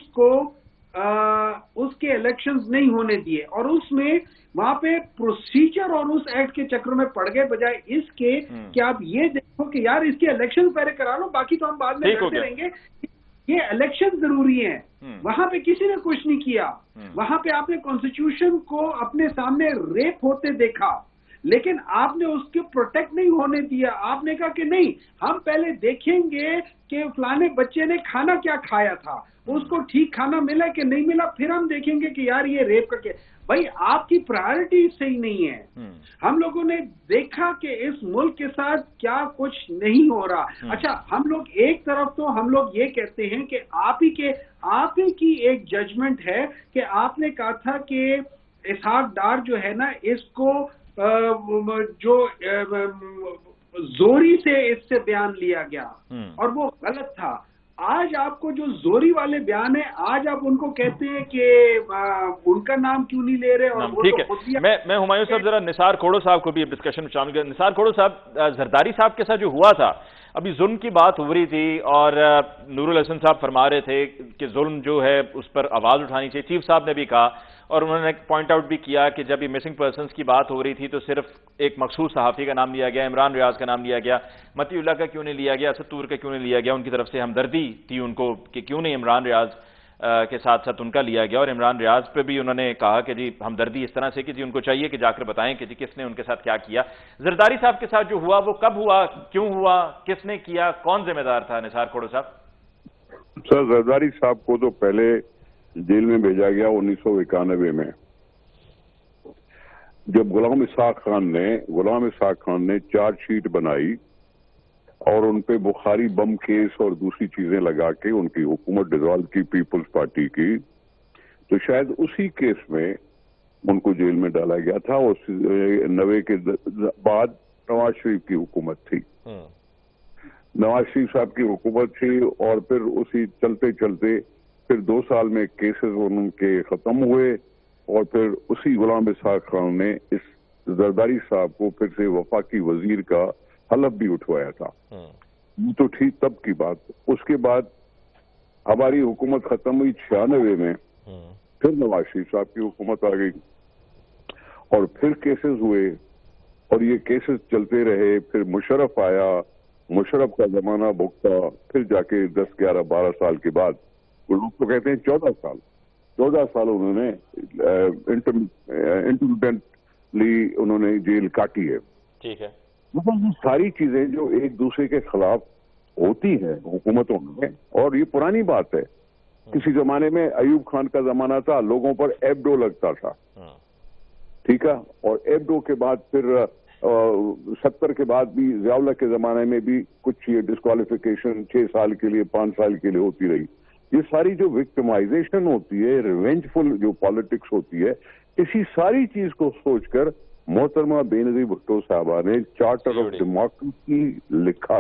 اس کے الیکشنز نہیں ہونے دیے, اور اس میں وہاں پہ پروسیجر اور اس ایکٹ کے چکروں میں پڑ گئے, بجائے اس کے کہ آپ یہ دیکھو کہ یار اس کے الیکشن پہلے کرا لو, باقی تو ہم بعد میں کرتے رہیں گے. یہ الیکشن ضروری ہیں. وہاں پہ کسی نے کچھ نہیں کیا. وہاں پہ آپ نے کانسٹیٹیوشن کو اپنے سامنے ریپ ہوتے دیکھا, لیکن آپ نے اس کے پروٹیکٹ نہیں ہونے دیا. آپ نے کہا کہ نہیں, ہم پہلے دیکھیں گے کہ فلانے بچے نے کھانا کیا کھایا تھا, اس کو ٹھیک کھانا ملا کہ نہیں ملا, پھر ہم دیکھیں گے کہ یار یہ ریپ کر کے. بھائی آپ کی پرائرٹی صحیح نہیں ہے. ہم لوگوں نے دیکھا کہ اس ملک کے ساتھ کیا کچھ نہیں ہو رہا. اچھا ہم لوگ ایک طرف تو ہم لوگ یہ کہتے ہیں کہ آپ ہی کی ایک ججمنٹ ہے کہ آپ نے کہا تھا کہ اسحاق ڈار جو ہے نا, اس کو جو زوری سے اس سے بیان لیا گیا اور وہ غلط تھا. آج آپ کو جو زوری والے بیان ہیں, آج آپ ان کو کہتے ہیں کہ ان کا نام کیوں نہیں لے رہے. اور ٹھیک ہے, میں ہمایوں صاحب ذرا نثار کھوڑو صاحب کو بھی ڈسکشن میں شامل کر. نثار کھوڑو صاحب, زرداری صاحب کے ساتھ جو ہوا تھا, ابھی ظلم کی بات ہو رہی تھی اور نور الحسن صاحب فرما رہے تھے کہ ظلم جو ہے اس پر آواز اٹھانی چاہیے. چیف صاحب نے بھی کہا اور انہوں نے پوائنٹ آؤٹ بھی کیا کہ جب یہ مسنگ پرسنز کی بات ہو رہی تھی تو صرف ایک مخصوص صحافی کا نام لیا گیا, عمران ریاض کا نام لیا گیا, مطیع اللہ کا کیوں نہیں لیا گیا, اسد طور کا کیوں نہیں لیا گیا. ان کی طرف سے ہمدردی تھی ان کو کہ کیوں نہیں عمران ریاض کے ساتھ ساتھ ان کا لیا گیا. اور عمران ریاض پہ بھی انہوں نے کہا کہ جی ہمدردی اس طرح سے کہ جی ان کو چاہیے کہ جا کر بتائیں کہ جی کس نے ان کے ساتھ کیا کیا. زرداری صاحب کے ساتھ جو ہوا وہ کب ہوا, کیوں ہوا, کس نے کیا, کون ذمہ دار تھا؟ نثار کھوڑو صاحب. سر زرداری صاحب کو تو پہلے جیل میں بھیجا گیا 1991 میں, جب غلام اسحاق خان نے چارج شیٹ بنائی اور ان پہ بخاری بم کیس اور دوسری چیزیں لگا کے ان کی حکومت ڈیزالو کی پیپلز پارٹی کی، تو شاید اسی کیس میں ان کو جیل میں ڈالا گیا تھا. اور 90 کے بعد نواز شریف کی حکومت تھی، نواز شریف صاحب کی حکومت تھی، اور پھر اسی چلتے چلتے پھر 2 سال میں کیسز ان کے ختم ہوئے، اور پھر اسی غلام اسحاق خان نے اس زرداری صاحب کو پھر سے وفاقی وزیر کا حلف بھی اٹھوایا تھا. یہ تو تھی تب کی بات. اس کے بعد ہماری حکومت ختم ہوئی 96 میں، پھر نواز شریف صاحب کی حکومت آ گئی اور پھر کیسز ہوئے، اور یہ کیسز چلتے رہے. پھر مشرف آیا، مشرف کا زمانہ بھگتا، پھر جا کے 10 11 12 سال کے بعد، لوگ تو کہتے ہیں 14 سال انہوں نے انٹرمیڈنٹلی انہوں نے جیل کاٹی ہے. ٹھیک ہے. مطلب یہ ساری چیزیں جو ایک دوسرے کے خلاف ہوتی ہیں حکومتوں میں، اور یہ پرانی بات ہے. کسی زمانے میں ایوب خان کا زمانہ تھا، لوگوں پر ایبڈو لگتا تھا، ٹھیک ہے، اور ایبڈو کے بعد پھر 70 کے بعد بھی ضیاء اللہ کے زمانے میں بھی کچھ یہ ڈسکوالیفیکیشن 6 سال کے لیے 5 سال کے لیے ہوتی رہی. یہ ساری جو وکٹمائزیشن ہوتی ہے، ریونجفل جو پالیٹکس ہوتی ہے، اسی ساری چیز کو سوچ کر محترمہ بے نظیر بھٹو صاحبہ نے چارٹر آف ڈیموکریسی لکھا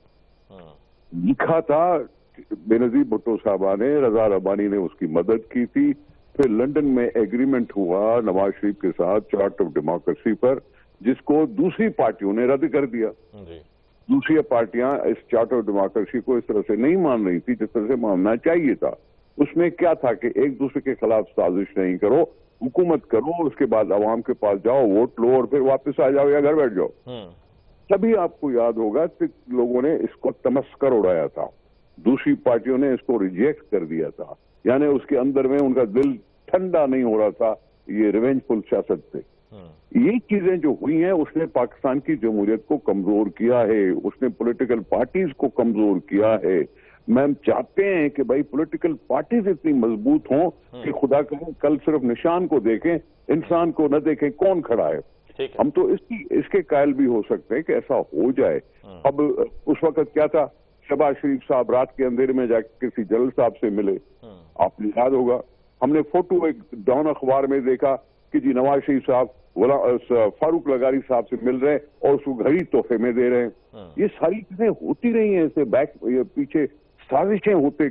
تھا. بے نظیر بھٹو صاحبہ نے، رضا ربانی نے اس کی مدد کی تھی. پھر لندن میں ایگریمنٹ ہوا نواز شریف کے ساتھ چارٹر آف ڈیموکریسی پر، جس کو دوسری پارٹیوں نے رد کر دیا. دوسری پارٹیاں اس چارٹر آف ڈیموکریسی کو اس طرح سے نہیں مان رہی تھی جس طرح سے ماننا چاہیے تھا. اس میں کیا تھا کہ ایک دوسرے کے خلاف سازش نہیں کرو، حکومت کرو، اس کے بعد عوام کے پاس جاؤ، ووٹ لو، اور پھر واپس آ جاؤ یا گھر بیٹھ جاؤ. تبھی آپ کو یاد ہوگا کہ لوگوں نے اس کو تمسکر اڑایا تھا، دوسری پارٹیوں نے اس کو ریجیکٹ کر دیا تھا. یعنی اس کے اندر میں ان کا دل ٹھنڈا نہیں ہو رہا تھا یہ ریونجفل سیاست سے. یہ چیزیں جو ہوئی ہیں اس نے پاکستان کی جمہوریت کو کمزور کیا ہے، اس نے پولیٹیکل پارٹیز کو کمزور کیا ہے. ہم چاہتے ہیں کہ بھائی پولیٹیکل پارٹیز اتنی مضبوط ہوں کہ خدا کرے کل صرف نشان کو دیکھیں، انسان کو نہ دیکھیں کون کھڑا ہے. ہم تو اس کے قائل بھی ہو سکتے ہیں کہ ایسا ہو جائے. اب اس وقت کیا تھا، شہباز شریف صاحب رات کے اندھیرے میں جا کے کسی جلال صاحب سے ملے، آپ نے یاد ہوگا. ہم نے فوٹو ایک ڈان اخبار میں دیکھا کہ جی نواز شریف صاحب فاروق لغاری صاحب سے مل رہے ہیں اور اس کو گھڑی تحفے میں دے رہے ہیں. یہ ساری چیزیں ہوتی رہی ہیں، اسے پیچھے سازشیں ہوتے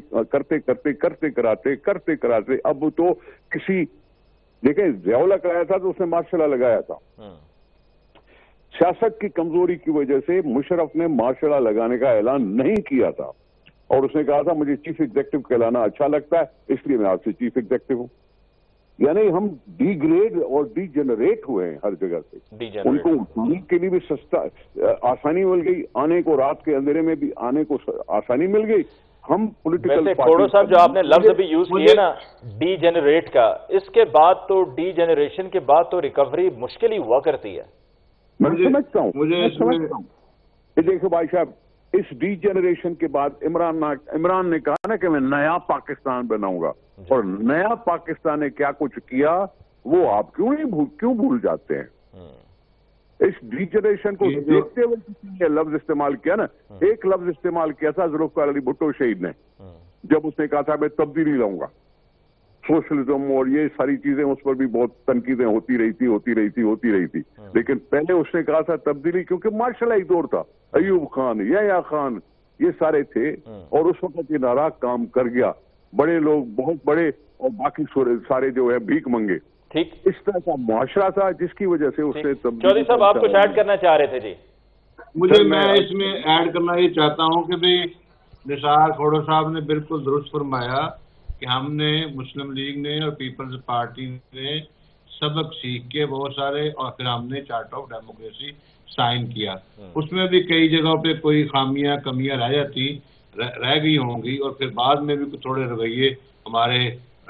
کراتے. اب تو کسی دیکھیں ضیاء اللہ کرایا تھا تو اس نے مارشل لا لگایا تھا. سیاست کی کمزوری کی وجہ سے مشرف نے مارشل لا لگانے کا اعلان نہیں کیا تھا، اور اس نے کہا تھا مجھے چیف ایگزیکٹو کہلانا اچھا لگتا ہے اس لیے میں آپ سے چیف ایگزیکٹو ہوں. یعنی ہم ڈی گریڈ اور ڈی جنریٹ ہوئے ہیں ہر جگہ سے. ان کو اٹھانے کے لیے بھی سستا آسانی مل گئی، آنے کو رات کے اندھیرے میں بھی آنے کو آسانی مل گئی. ہم پولیٹیکل کوڑو صاحب جو آپ نے لفظ ابھی یوز کیے نا ڈی جنریٹ کا، اس کے بعد تو ڈی جنریشن کے بعد تو ریکوری مشکل ہی ہوا کرتی ہے. میں سمجھتا ہوں. دیکھو بھائی صاحب، اس ڈی جنریشن کے بعد عمران نے کہا نا کہ میں نیا پاکستان بناؤں گا، اور نیا پاکستان نے کیا کچھ کیا وہ آپ کیوں بھول جاتے ہیں؟ اس ڈی جنریشن کو دیکھتے ہوئے کسی نے لفظ استعمال کیا نا، ایک لفظ استعمال کیا تھا ذوالفقار علی بھٹو شہید نے، جب اس نے کہا تھا میں تبدیلی لاؤں گا. سوشلزم اور یہ ساری چیزیں اس پر بھی بہت تنقیدیں ہوتی رہی تھی. لیکن پہلے اس نے کہا تھا تبدیلی، کیونکہ مارشل لا ایک دور تھا، ایوب خان، یحییٰ خان، یہ سارے تھے، اور اس وقت یہ نارا کام کر گیا. بڑے لوگ بہت بڑے اور باقی سارے جو ہے بھیک منگے. ٹھیک، اس طرح کا معاشرہ تھا جس کی وجہ سے اس نے چودھری صاحب آپ کچھ ایڈ کرنا چاہ رہے تھے. جی میں اس میں ایڈ کرنا یہ چاہتا ہوں کہ بھئی نثار کھوڑو صاحب نے بالکل درست فرمایا کہ ہم نے مسلم لیگ نے اور پیپلز پارٹی نے سبق سیکھ کے بہت سارے، اور پھر ہم نے چارٹر آف ڈیموکریسی سائن کیا. اس میں بھی کئی جگہوں پہ کوئی خامیاں کمیاں رہ گئی ہوں گی، اور پھر بعد میں بھی تھوڑے رویے ہمارے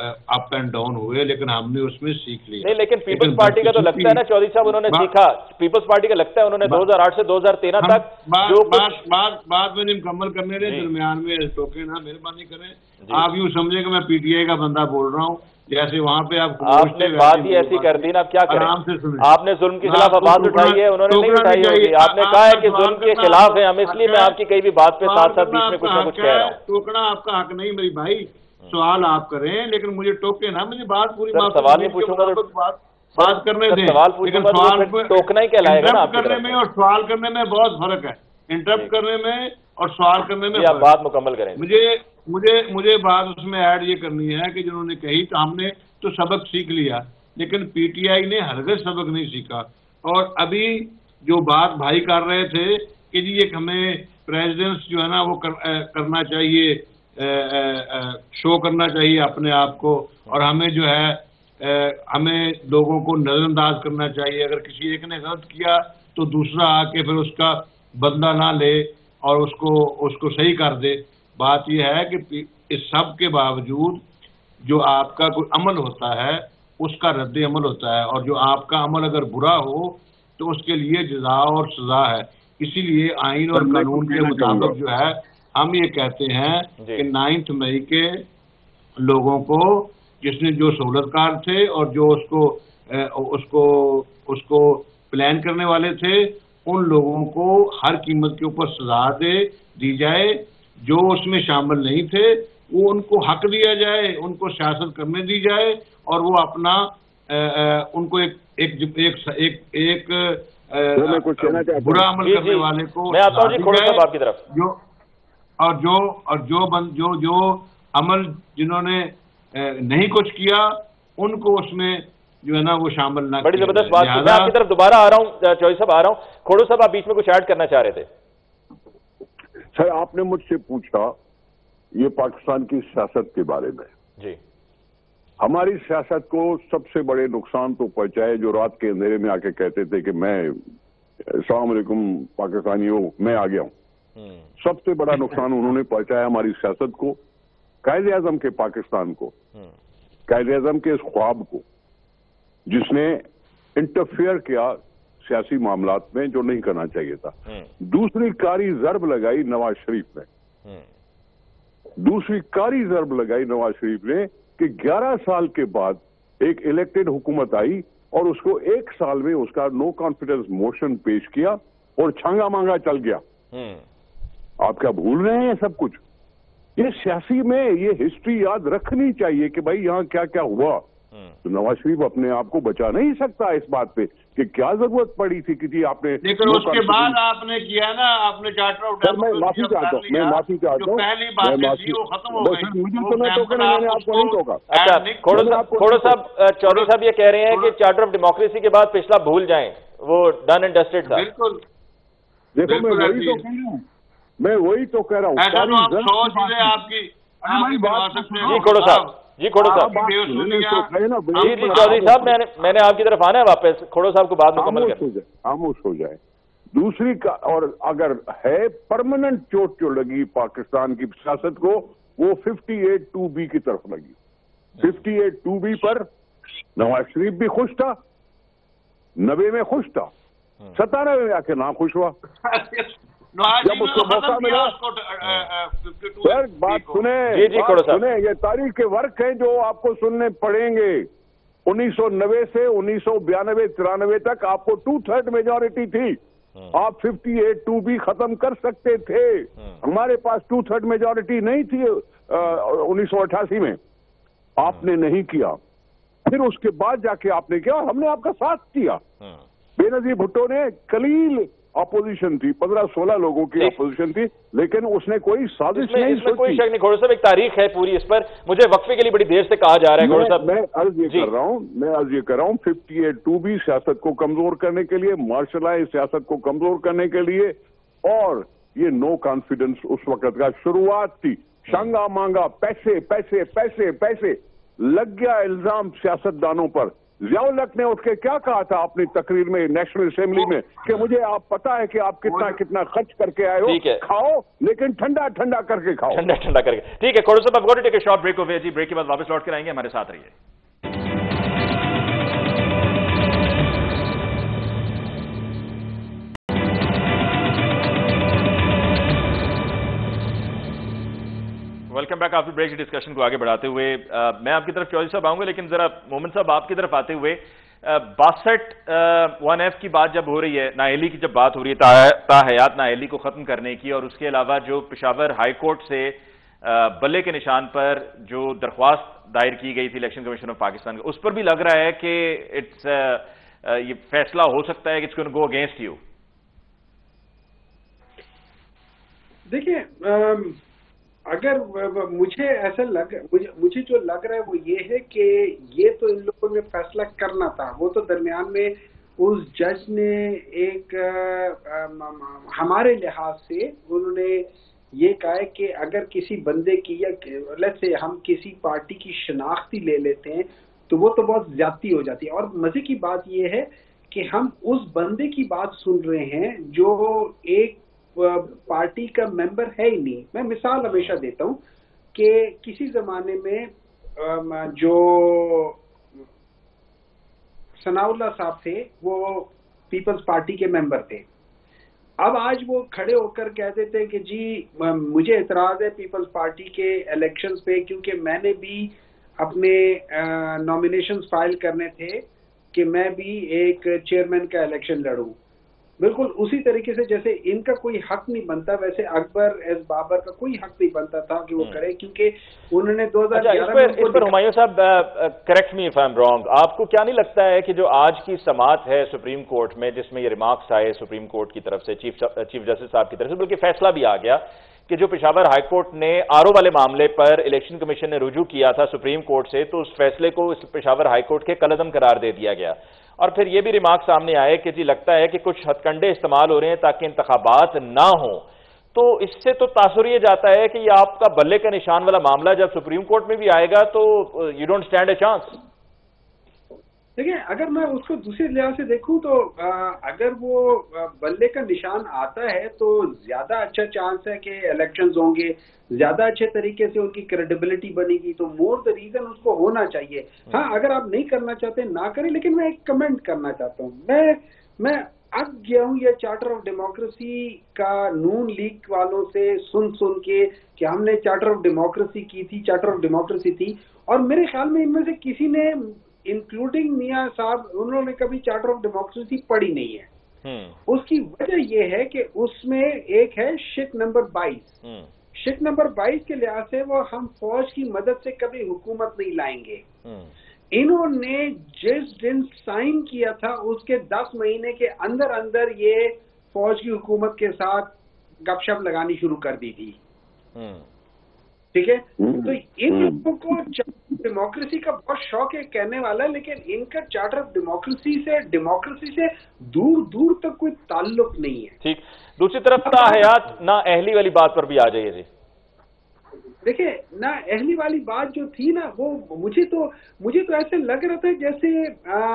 अप एंड डाउन हुए, लेकिन हमने उसमें सीख लिया। नहीं, लेकिन पीपल्स पार्टी का तो लगता है ना चौधरी साहब, उन्होंने सीखा। पीपल्स पार्टी का लगता है उन्होंने 2008 से 2013 तक जो बात में मुकम्मल करने रहे, दरमियान में टोके ना, मेहरबानी करें। आप यूँ समझे कि मैं पीटीआई का बंदा बोल रहा हूँ, जैसे वहाँ पे आपने बात ही ऐसी कर दी ना, अब क्या करें। आपने जुल्म के खिलाफ आवाज उठाई है, उन्होंने नहीं उठाई होगी। आपने कहा है कि जुल्म के खिलाफ है हम, इसलिए मैं आपकी कई भी बात पे साथ साथ बीच में कुछ ना कुछ कह रहा हूँ। टोकना आपका हक नहीं मेरी भाई, सवाल आप करें, लेकिन मुझे टोके ना, मुझे बात पूरी सवाल नहीं पूछूंगा तो बात करने दें। सवाल पूछूंगा तो टोकना ही कहलाएगा ना। करने में और सवाल करने में बहुत फर्क है, इंटरप्ट करने में और सवाल करने में। आप बात मुकम्मल करें। मुझे बात उसमें ऐड ये करनी है कि जिन्होंने कही तो हमने तो सबक सीख लिया, लेकिन पीटीआई ने हरगिज़ सबक नहीं सीखा। और अभी जो बात भाई कर रहे थे कि जी एक हमें प्रेसिडेंस जो है ना वो करना चाहिए, शो करना चाहिए अपने आप को, और हमें जो है हमें लोगों को नज़रअंदाज करना चाहिए। अगर किसी एक ने गलत किया तो दूसरा आके फिर उसका बदला ना ले और उसको सही कर दे। बात यह है कि इस सब के बावजूद जो आपका कोई अमल होता है उसका रद्द अमल होता है, और जो आपका अमल अगर बुरा हो तो उसके लिए जज़ा और सज़ा है। इसीलिए आइन और कानून के मुताबिक जो है हम ये कहते हैं कि 9 मई के लोगों को जिसने जो सहूलतकार थे और जो उसको प्लान करने वाले थे, उन लोगों को हर कीमत के ऊपर सजा दी जाए। जो उसमें शामिल नहीं थे वो उनको हक दिया जाए, उनको सियासत करने दी जाए, और वो अपना उनको एक बुरा अमल करने वाले को मैं आता हूं जी खोड़ो साहब आपकी तरफ। जो अमल जिन्होंने नहीं कुछ किया उनको उसमें जो है ना वो शामिल ना। बड़ी जबरदस्त बात। मैं आपकी तरफ दोबारा आ रहा हूँ, चौधरी साहब आ रहा हूँ। खोड़ो साहब आप बीच में कुछ ऐड करना चाह रहे थे। सर आपने मुझसे पूछा ये पाकिस्तान की सियासत के बारे में जी। हमारी सियासत को सबसे बड़े नुकसान तो पहुंचाए जो रात के अंधेरे में आके कहते थे कि मैं अस्सलाम वालेकुम पाकिस्तानियों मैं आ गया हूं। सबसे बड़ा नुकसान उन्होंने पहुंचाया हमारी सियासत को, कायदे आजम के पाकिस्तान को, कायदे आजम के इस ख्वाब को जिसने इंटरफेयर किया सियासी मामलात में जो नहीं करना चाहिए था। दूसरी कारी ज़र्ब लगाई नवाज शरीफ ने, दूसरी कारी ज़र्ब लगाई नवाज शरीफ ने कि 11 साल के बाद एक इलेक्टेड हुकूमत आई और उसको 1 साल में उसका नो कॉन्फिडेंस मोशन पेश किया और छांगा मांगा चल गया। आप क्या भूल रहे हैं सब कुछ? ये सियासी में ये हिस्ट्री याद रखनी चाहिए कि भाई यहां क्या क्या हुआ। तो नवाज शरीफ अपने आप को बचा नहीं सकता इस बात पे कि क्या जरूरत पड़ी थी कि जी आपने। लेकिन उसके बाद आपने किया ना, आपने चार्टर ऑफ डेमोक्रेसी, मैं माफी चाहता हूँ, मैं माफी चाहता हूँ, पहली बात थी वो खत्म हो गई। मुझे तो मैं टोकन मैंने आपको नहीं टोका। अच्छा खोड़ो साहब, चौधरी साहब ये कह रहे हैं कि चार्टर ऑफ डेमोक्रेसी के बाद पिछला भूल जाएं, वो डन एंड डस्टेड था। बिल्कुल देखो मैं वही तो कह रहा हूँ, मैं वही तो कह रहा हूँ। ऐसा तो आप 100 चीजें आपकी जी खोड़ो साहब, जी खोड़ो साहब, जी चौधरी साहब मैंने आपकी तरफ आना है वापस। खोड़ो साहब को बाद में मुकम्मल करें, खामोश हो जाए। दूसरी का और अगर है परमानेंट चोट जो लगी पाकिस्तान की सियासत को वो 58(2)B की तरफ लगी। 58(2)B पर नवाज शरीफ भी खुश था, 90 में खुश था, 97 में आके ना खुश हुआ। जब उसको मौका मिला सर बात सुने, सुने ये तारीख के वर्क हैं जो आपको सुनने पड़ेंगे। 1990 से 1992-93 तक आपको 2/3 मेजॉरिटी थी, आप 58(2)B खत्म कर सकते थे। हमारे पास 2/3 मेजॉरिटी नहीं थी 1988 में, आपने नहीं किया। फिर उसके बाद जाके आपने किया, हमने आपका साथ किया। बेनजीर भुट्टो ने कलील अपोजिशन थी, 15-16 लोगों की अपोजिशन थी, लेकिन उसने कोई साजिश नहीं सोची। कोई शक नहीं खोड़ो साहब, एक तारीख है पूरी इस पर। मुझे वक्फे के लिए बड़ी देर से कहा जा रहा है खोड़ो साहब। मैं अर्ज ये कर रहा हूँ 58(2)B सियासत को कमजोर करने के लिए, मार्शल लॉ सियासत को कमजोर करने के लिए, और ये नो कॉन्फिडेंस उस वक्त का शुरुआत थी। शंगा मांगा पैसे पैसे पैसे पैसे लग गया इल्जाम सियासतदानों पर ज़ियाउल हक ने उसके क्या कहा था अपनी तकरीर में नेशनल असेंबली में कि मुझे आप पता है कि आप कितना कितना खर्च करके आए हो, खाओ लेकिन ठंडा ठंडा करके खाओ, ठंडा ठंडा करके। ठीक है Khoru sahab, take a short break over जी, ब्रेक के बाद वापस लौट कर आएंगे, हमारे साथ रहिए। Welcome back. After break discussion को आगे बढ़ाते हुए मैं आपकी तरफ चौधरी साहब आऊंगा, लेकिन जरा मोमिन साहब आपकी तरफ आते हुए 62 1F की बात जब हो रही है, नाअहली की जब बात हो रही है, ताहयात नाअहली को खत्म करने की, और उसके अलावा जो पेशावर हाई कोर्ट से बल्ले के निशान पर जो दरख्वास्त दायर की गई थी इलेक्शन कमीशन ऑफ पाकिस्तान का, उस पर भी लग रहा है कि ये फैसला हो सकता है कि it's going to go against you. देखिए, अगर मुझे ऐसा मुझे जो लग रहा है वो ये है कि ये तो इन लोगों ने फैसला करना था। वो तो दरमियान में उस जज ने एक हमारे लिहाज से उन्होंने ये कहा है कि अगर किसी बंदे की, या लेट्स से हम किसी पार्टी की शनाख्ती ले लेते हैं तो वो तो बहुत ज्यादती हो जाती है। और मजे की बात ये है कि हम उस बंदे की बात सुन रहे हैं जो एक पार्टी का मेंबर है ही नहीं। मैं मिसाल हमेशा देता हूं कि किसी जमाने में जो सनाउल्लाह साहब थे वो पीपल्स पार्टी के मेंबर थे। अब आज वो खड़े होकर कह देते हैं कि जी मुझे एतराज है पीपल्स पार्टी के इलेक्शंस पे, क्योंकि मैंने भी अपने नॉमिनेशंस फाइल करने थे कि मैं भी एक चेयरमैन का इलेक्शन लड़ूं। बिल्कुल उसी तरीके से जैसे इनका कोई हक नहीं बनता, वैसे अकबर एस बाबर का कोई हक नहीं बनता था कि वो करे, क्योंकि उन्होंने 2011 में इस पर Humayun sahab, correct me if I am wrong, आपको क्या नहीं लगता है कि जो आज की समाअत है सुप्रीम कोर्ट में, जिसमें ये रिमार्क्स आए सुप्रीम कोर्ट की तरफ से, चीफ जस्टिस साहब की तरफ से, बल्कि फैसला भी आ गया कि जो पेशावर हाई कोर्ट ने आरओ वाले मामले पर इलेक्शन कमीशन ने रुजू किया था सुप्रीम कोर्ट से, तो उस फैसले को पेशावर हाई कोर्ट के कलअदम करार दे दिया गया। और फिर यह भी रिमार्क सामने आए कि जी लगता है कि कुछ हथकंडे इस्तेमाल हो रहे हैं ताकि इंतखाबात ना हो। तो इससे तो तासुर ये जाता है कि ये आपका बल्ले का निशान वाला मामला जब सुप्रीम कोर्ट में भी आएगा तो you don't stand a chance. देखिए, अगर मैं उसको दूसरे लिहाज से देखूं तो अगर वो बल्ले का निशान आता है तो ज्यादा अच्छा चांस है कि इलेक्शंस होंगे, ज्यादा अच्छे तरीके से उनकी क्रेडिबिलिटी बनेगी, तो मोर द रीजन उसको होना चाहिए। हाँ, अगर आप नहीं करना चाहते ना करें, लेकिन मैं एक कमेंट करना चाहता हूँ। मैं अग गया हूँ ये चार्टर ऑफ डेमोक्रेसी का नून लीग वालों से सुन के कि हमने चार्टर ऑफ डेमोक्रेसी की थी, चार्टर ऑफ डेमोक्रेसी थी, और मेरे ख्याल में इनमें से किसी ने, इंक्लूडिंग मियां साहब, उन्होंने कभी चार्टर ऑफ डेमोक्रेसी पढ़ी नहीं है। उसकी वजह यह है कि उसमें एक है शिक नंबर 22। शिक नंबर 22 के लिहाज से वो हम फौज की मदद से कभी हुकूमत नहीं लाएंगे। इन्होंने जिस दिन साइन किया था उसके 10 महीने के अंदर अंदर ये फौज की हुकूमत के साथ गपशप लगानी शुरू कर दी थी। ठीक है, तो इन लोगों को डेमोक्रेसी का बहुत शौक है कहने वाला, लेकिन इनका चार्टर ऑफ डेमोक्रेसी से दूर दूर तक कोई ताल्लुक नहीं है। ठीक, दूसरी तरफ ताहयात ना अहली वाली बात पर भी आ जाइए जी। देखिए, ना अहली वाली बात जो थी ना, वो मुझे तो ऐसे लग रहा था जैसे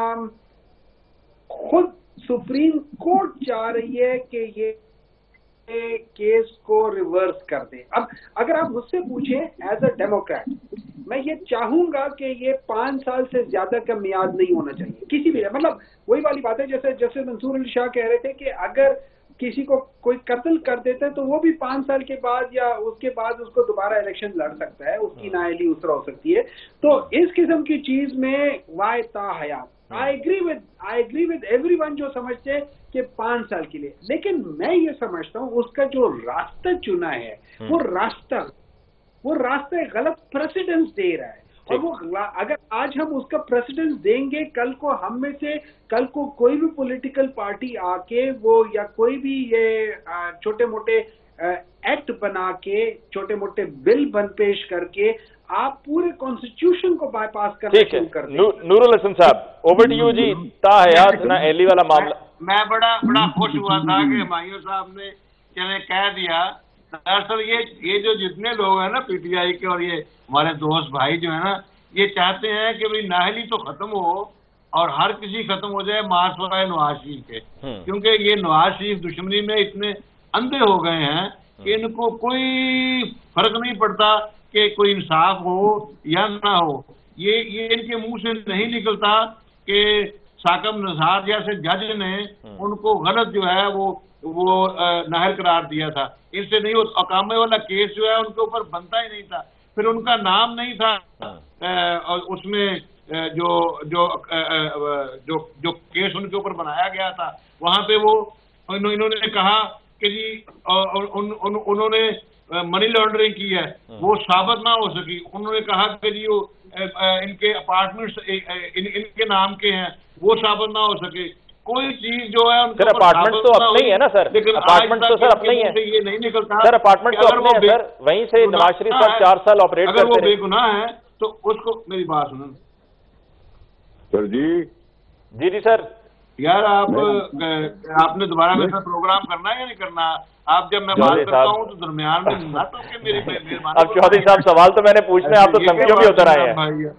खुद सुप्रीम कोर्ट चाह रही है कि ये केस को रिवर्स कर दे। अब अगर आप मुझसे पूछें एज अ डेमोक्रेट, मैं ये चाहूंगा कि ये 5 साल से ज्यादा का मियाद नहीं होना चाहिए किसी भी, मतलब वही वाली बात है जैसे मंसूर अली शाह कह रहे थे कि अगर किसी को कोई कत्ल कर देता है तो वो भी 5 साल के बाद या उसके बाद उसको दोबारा इलेक्शन लड़ सकता है, उसकी नाअहली उस तरह हो सकती है। तो इस किस्म की चीज में वाय ताहयात आई एग्री विद एवरीवन जो समझते हैं कि 5 साल के लिए, लेकिन मैं ये समझता हूँ उसका जो रास्ता चुना है वो रास्ता गलत प्रेसिडेंस दे रहा है। और वो अगर आज हम उसका प्रेसिडेंस देंगे, कल को कोई भी पॉलिटिकल पार्टी आके वो या कोई भी ये छोटे मोटे एक्ट बना के, छोटे मोटे बिल पेश करके आप पूरे कॉन्स्टिट्यूशन को बाईपास करना शुरू कर दें। Noorul Hasan sahab, over to you जी। ताहयात ना अहली वाला मामला, मैं बड़ा खुश हुआ था कि हुमायूं साहब ने चले कह दिया। दरअसल ये जो जितने लोग हैं ना पीटीआई के और ये हमारे दोस्त भाई जो है ना, ये चाहते हैं कि भाई नाअहली तो खत्म हो اور ہر کسی ختم ہو جائے ماسوائے نواز شریف کے، کیونکہ یہ نواز شریف دشمنی میں اتنے اندھے ہو گئے ہیں کہ ان کو کوئی فرق نہیں پڑتا کہ کوئی انصاف ہو یا نہ ہو. یہ ان کے منہ سے نہیں نکلتا کہ ثاقب نثار جیسے جج نے ان کو غلط جو ہے وہ نااہل قرار دیا تھا. ان سے نہیں، اقامے والا کیس جو ہے ان کے اوپر بنتا ہی نہیں تھا، پھر ان کا نام نہیں تھا اس میں جو کیس ان کے اوپر بنایا گیا تھا. وہاں پہ وہ انہوں نے کہا کہ جی انہوں نے منی لانڈرنگ کی ہے، وہ ثابت نہ ہو سکی. انہوں نے کہا کہ جی ان کے اپارٹمنٹس ان کے نام کے ہیں، وہ ثابت نہ ہو سکے. کوئی چیز جو ہے سر اپارٹمنٹ تو اپنے ہی ہے نا سر، اپارٹمنٹ تو سر اپنے ہی ہے. یہ نہیں نکلتا سر اپارٹمنٹ تو اپنے ہیں سر، وہیں سے نواز شریف صاحب 4 سال آپریٹ کرتے رہے. اگر وہ بے گناہ ہے تو اس کو میری بات سنیں سر. جی سر. یار آپ نے دوبارہ میرے ساتھ پروگرام کرنا ہے یا نہیں کرنا؟ آپ جب میں بات کرتا ہوں تو درمیان میں نہ ٹوکے میری مہربانی. اب چودھری صاحب سوال تو میں نے پوچھنا ہے، آپ تو دھمکیوں بھی اتر آئے ہیں.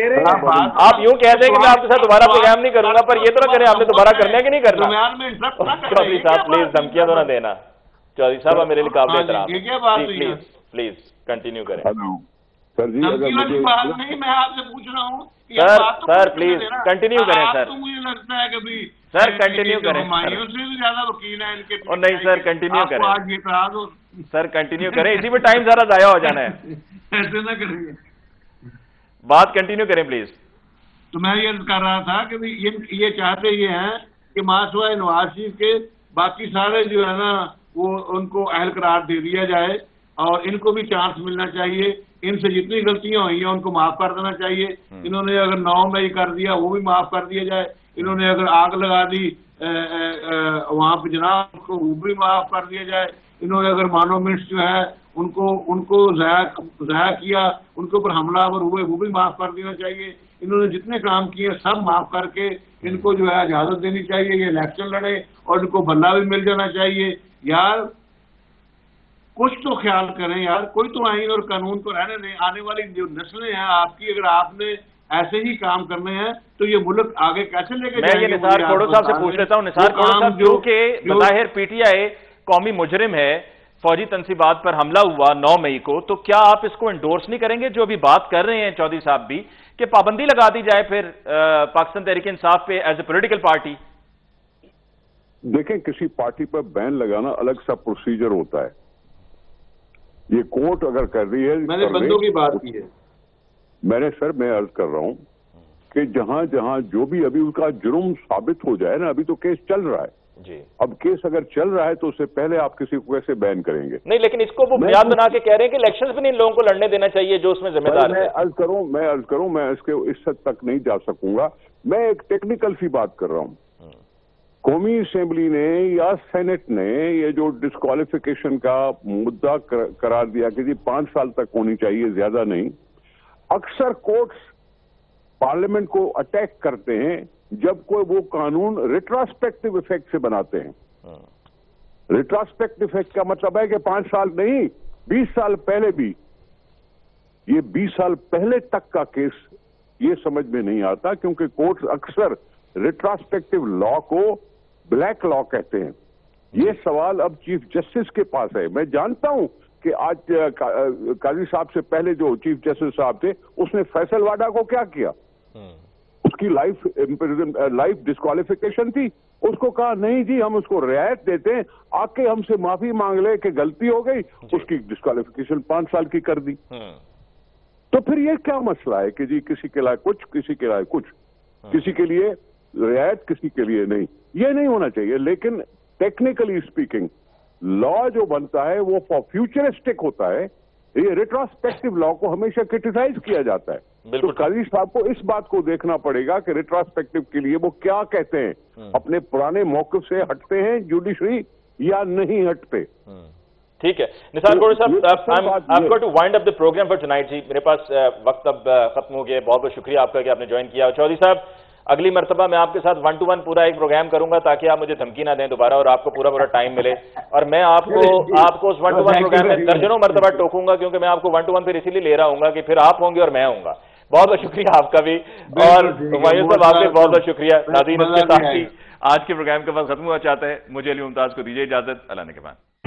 آپ یوں کہہ دیں کہ میں آپ کے ساتھ دوبارہ پروگرام نہیں کروں گا، پر یہ تو نہ کریں آپ نے دوبارہ کرنا ہے کہ نہیں کرنا. چودھری صاحب پلیز دھمکیاں تو نہ دینا. چودھری صاحب میرے لیے قابل احترام، پلیز کنٹینیو کریں. سر جی نہیں، میں آپ سے پوچھ رہا ہوں سر پلیز کنٹینیو کریں سر. مجھے لگتا ہے کہ سر کنٹینیو کریں. ہمایوں سے بھی زیادہ وکیل ہیں ان کے. اور نہیں سر کنٹینیو کریں آج یہ اعتراض ہو. سر کنٹینیو کریں، اسی میں ٹائم ذرا ضائع ہو جانا ہے. ایسے نہ کریں گے، بات کنٹینیو کریں پلیز. تو میں یہ کر رہا تھا کہ یہ چاہتے یہ ہیں کہ ماسوائے نواز شریف کے باقی سارے جو ہے نا وہ ان کو اہل قرار دے دیا جائے، اور ان کو بھی چانس ملنا چاہیے. ان سے جتنی غلطیاں ہوئی ہیں ان کو معاف کر دینا چاہیے. انہوں نے اگر 9 مئی کر دیا وہ بھی معاف کر دیا جائے. انہوں نے اگر آگ لگا دی وہاں پہ جناب کو وہ بھی معاف کر دیا جائے. انہوں نے اگر مانومنٹس جو ہے ان کو ضائع کیا، ان کے اوپر حملہ آور ہوئے وہ بھی معاف کر دینا چاہیے. انہوں نے جتنے کام کیے سب معاف کر کے ان کو جو ہے اجازت دینی چاہیے، یہ الیکشن لڑے اور ان کو بھلا بھی مل جانا چاہیے. یار کچھ تو خیال کریں یار، کوئی تو آئین اور قانون کو رہنے دیں. آنے والی جو نسلیں ہیں آپ کی، اگر آپ نے ایسے ہی کام کرنے ہیں تو یہ ملک آگے کیسے لے کے میں یہ نثار کوڑو صاحب سے پوچھ لیتا ہوں. نثار کوڑو صاحب، جو کہ بظاہر پی ٹی آئی قومی مجرم ہے، فوجی تنصیبات پر حملہ ہوا 9 مئی کو، تو کیا آپ اس کو انڈورس نہیں کریں گے جو ابھی بات کر رہے ہیں چودھری صاحب بھی، کہ پابندی لگا دی جائے پھر پاکستان تحریک انصاف پہ ایز اے پولیٹیکل پارٹی؟ دیکھیں، کسی پارٹی پر بین لگانا الگ سا پروسیجر ہوتا ہے. یہ کورٹ اگر کر رہی ہے، میں نے بندوں کی بات کی ہے. میں عرض کر رہا ہوں کہ جہاں جہاں جو بھی ابھی اس کا جرم ثابت ہو جائے نا، ابھی تو کیس چل رہا ہے جی. اب کیس اگر چل رہا ہے تو اس سے پہلے آپ کسی کو کیسے بین کریں گے؟ نہیں، لیکن اس کو وہ بنیاد بنا کے کہہ رہے ہیں کہ الیکشنز بھی نہیں لوگوں کو لڑنے دینا چاہیے جو اس میں ذمہ دار ہے. میں عرض کروں میں اس حد تک نہیں جا سکوں گا. میں ایک ٹیکنیکل سی بات کر رہا ہوں. قومی اسمبلی نے یا سینٹ نے یہ جو ڈسکوالیفیکیشن کا مدعا قرار دیا کہ جی 5 سال تک ہونی چاہیے، زیادہ نہیں. اکثر کورٹس پارلیمنٹ کو اٹیک کرتے ہیں جب کوئی وہ قانون ریٹراسپیکٹو ایفیکٹ سے بناتے ہیں. ریٹراسپیکٹو ایفیکٹ کا مطلب ہے کہ 5 سال نہیں، 20 سال پہلے بھی. یہ 20 سال پہلے تک کا کیس یہ سمجھ میں نہیں آتا، کیونکہ کورٹس اکثر ریٹراسپیکٹو لا کو بلیک لا کہتے ہیں. یہ سوال اب چیف جسٹس کے پاس ہے. میں جانتا ہوں کہ آج قاضی صاحب سے پہلے جو چیف جسٹس صاحب تھے اس نے فیصل واڈا کو کیا کیا، اس کی لائف ڈسکوالیفیکیشن تھی. اس کو کہا نہیں جی ہم اس کو رعایت دیتے ہیں، آ کے ہم سے معافی مانگ لے کہ غلطی ہو گئی. اس کی ڈسکوالیفیکیشن 5 سال کی کر دی. تو پھر یہ کیا مسئلہ ہے کہ جی کسی کے لائے کچھ، کسی کے لائے کچھ، کسی کے لیے رعایت کسی کے لیے نہیں. یہ نہیں ہونا چاہیے. لیکن ٹیکنیکلی اسپیکنگ لا جو بنتا ہے وہ فار فیوچرسٹک ہوتا ہے. یہ ریٹراسپیکٹو لا کو ہمیشہ کرٹیسائز کیا جاتا ہے. تو قاضی صاحب کو اس بات کو دیکھنا پڑے گا کہ ریٹراسپیکٹو کے لیے وہ کیا کہتے ہیں. اپنے پرانے موقف سے ہٹتے ہیں جوڈیشری یا نہیں ہٹتے. ٹھیک ہے نثار کوڑو صاحب، I'm going to wind up the program for tonight. جی میرے پاس وقت اب ختم ہو گیا. بہت بہت شکریہ آپ کا کہ آپ نے جوائن کیا. چودھری صاحب، اگلی مرتبہ میں آپ کے ساتھ 1 to 1 پورا ایک پروگرام کروں گا تاکہ آپ مجھے دھمکی نہ دیں دوبارہ اور آپ کو پورا ٹائم ملے. اور میں آپ کو اس 1 to 1 پروگرام میں درجنوں مرتبہ ٹوکوں گا، کیونکہ میں آپ کو 1 to 1 پھر اسی لیے لے رہا ہوں گا کہ پھر آپ ہوں گے اور میں ہوں گا. बहुत बहुत शुक्रिया आपका भी, और हुमायूं साहब आपसे बहुत बहुत शुक्रिया। नाज़रीन, इसके साथ ही आज के प्रोग्राम के पास खत्म हुआ चाहते हैं। मुझे अली मुमताज को दीजिए इजाजत। अल्लाह ने के बाद।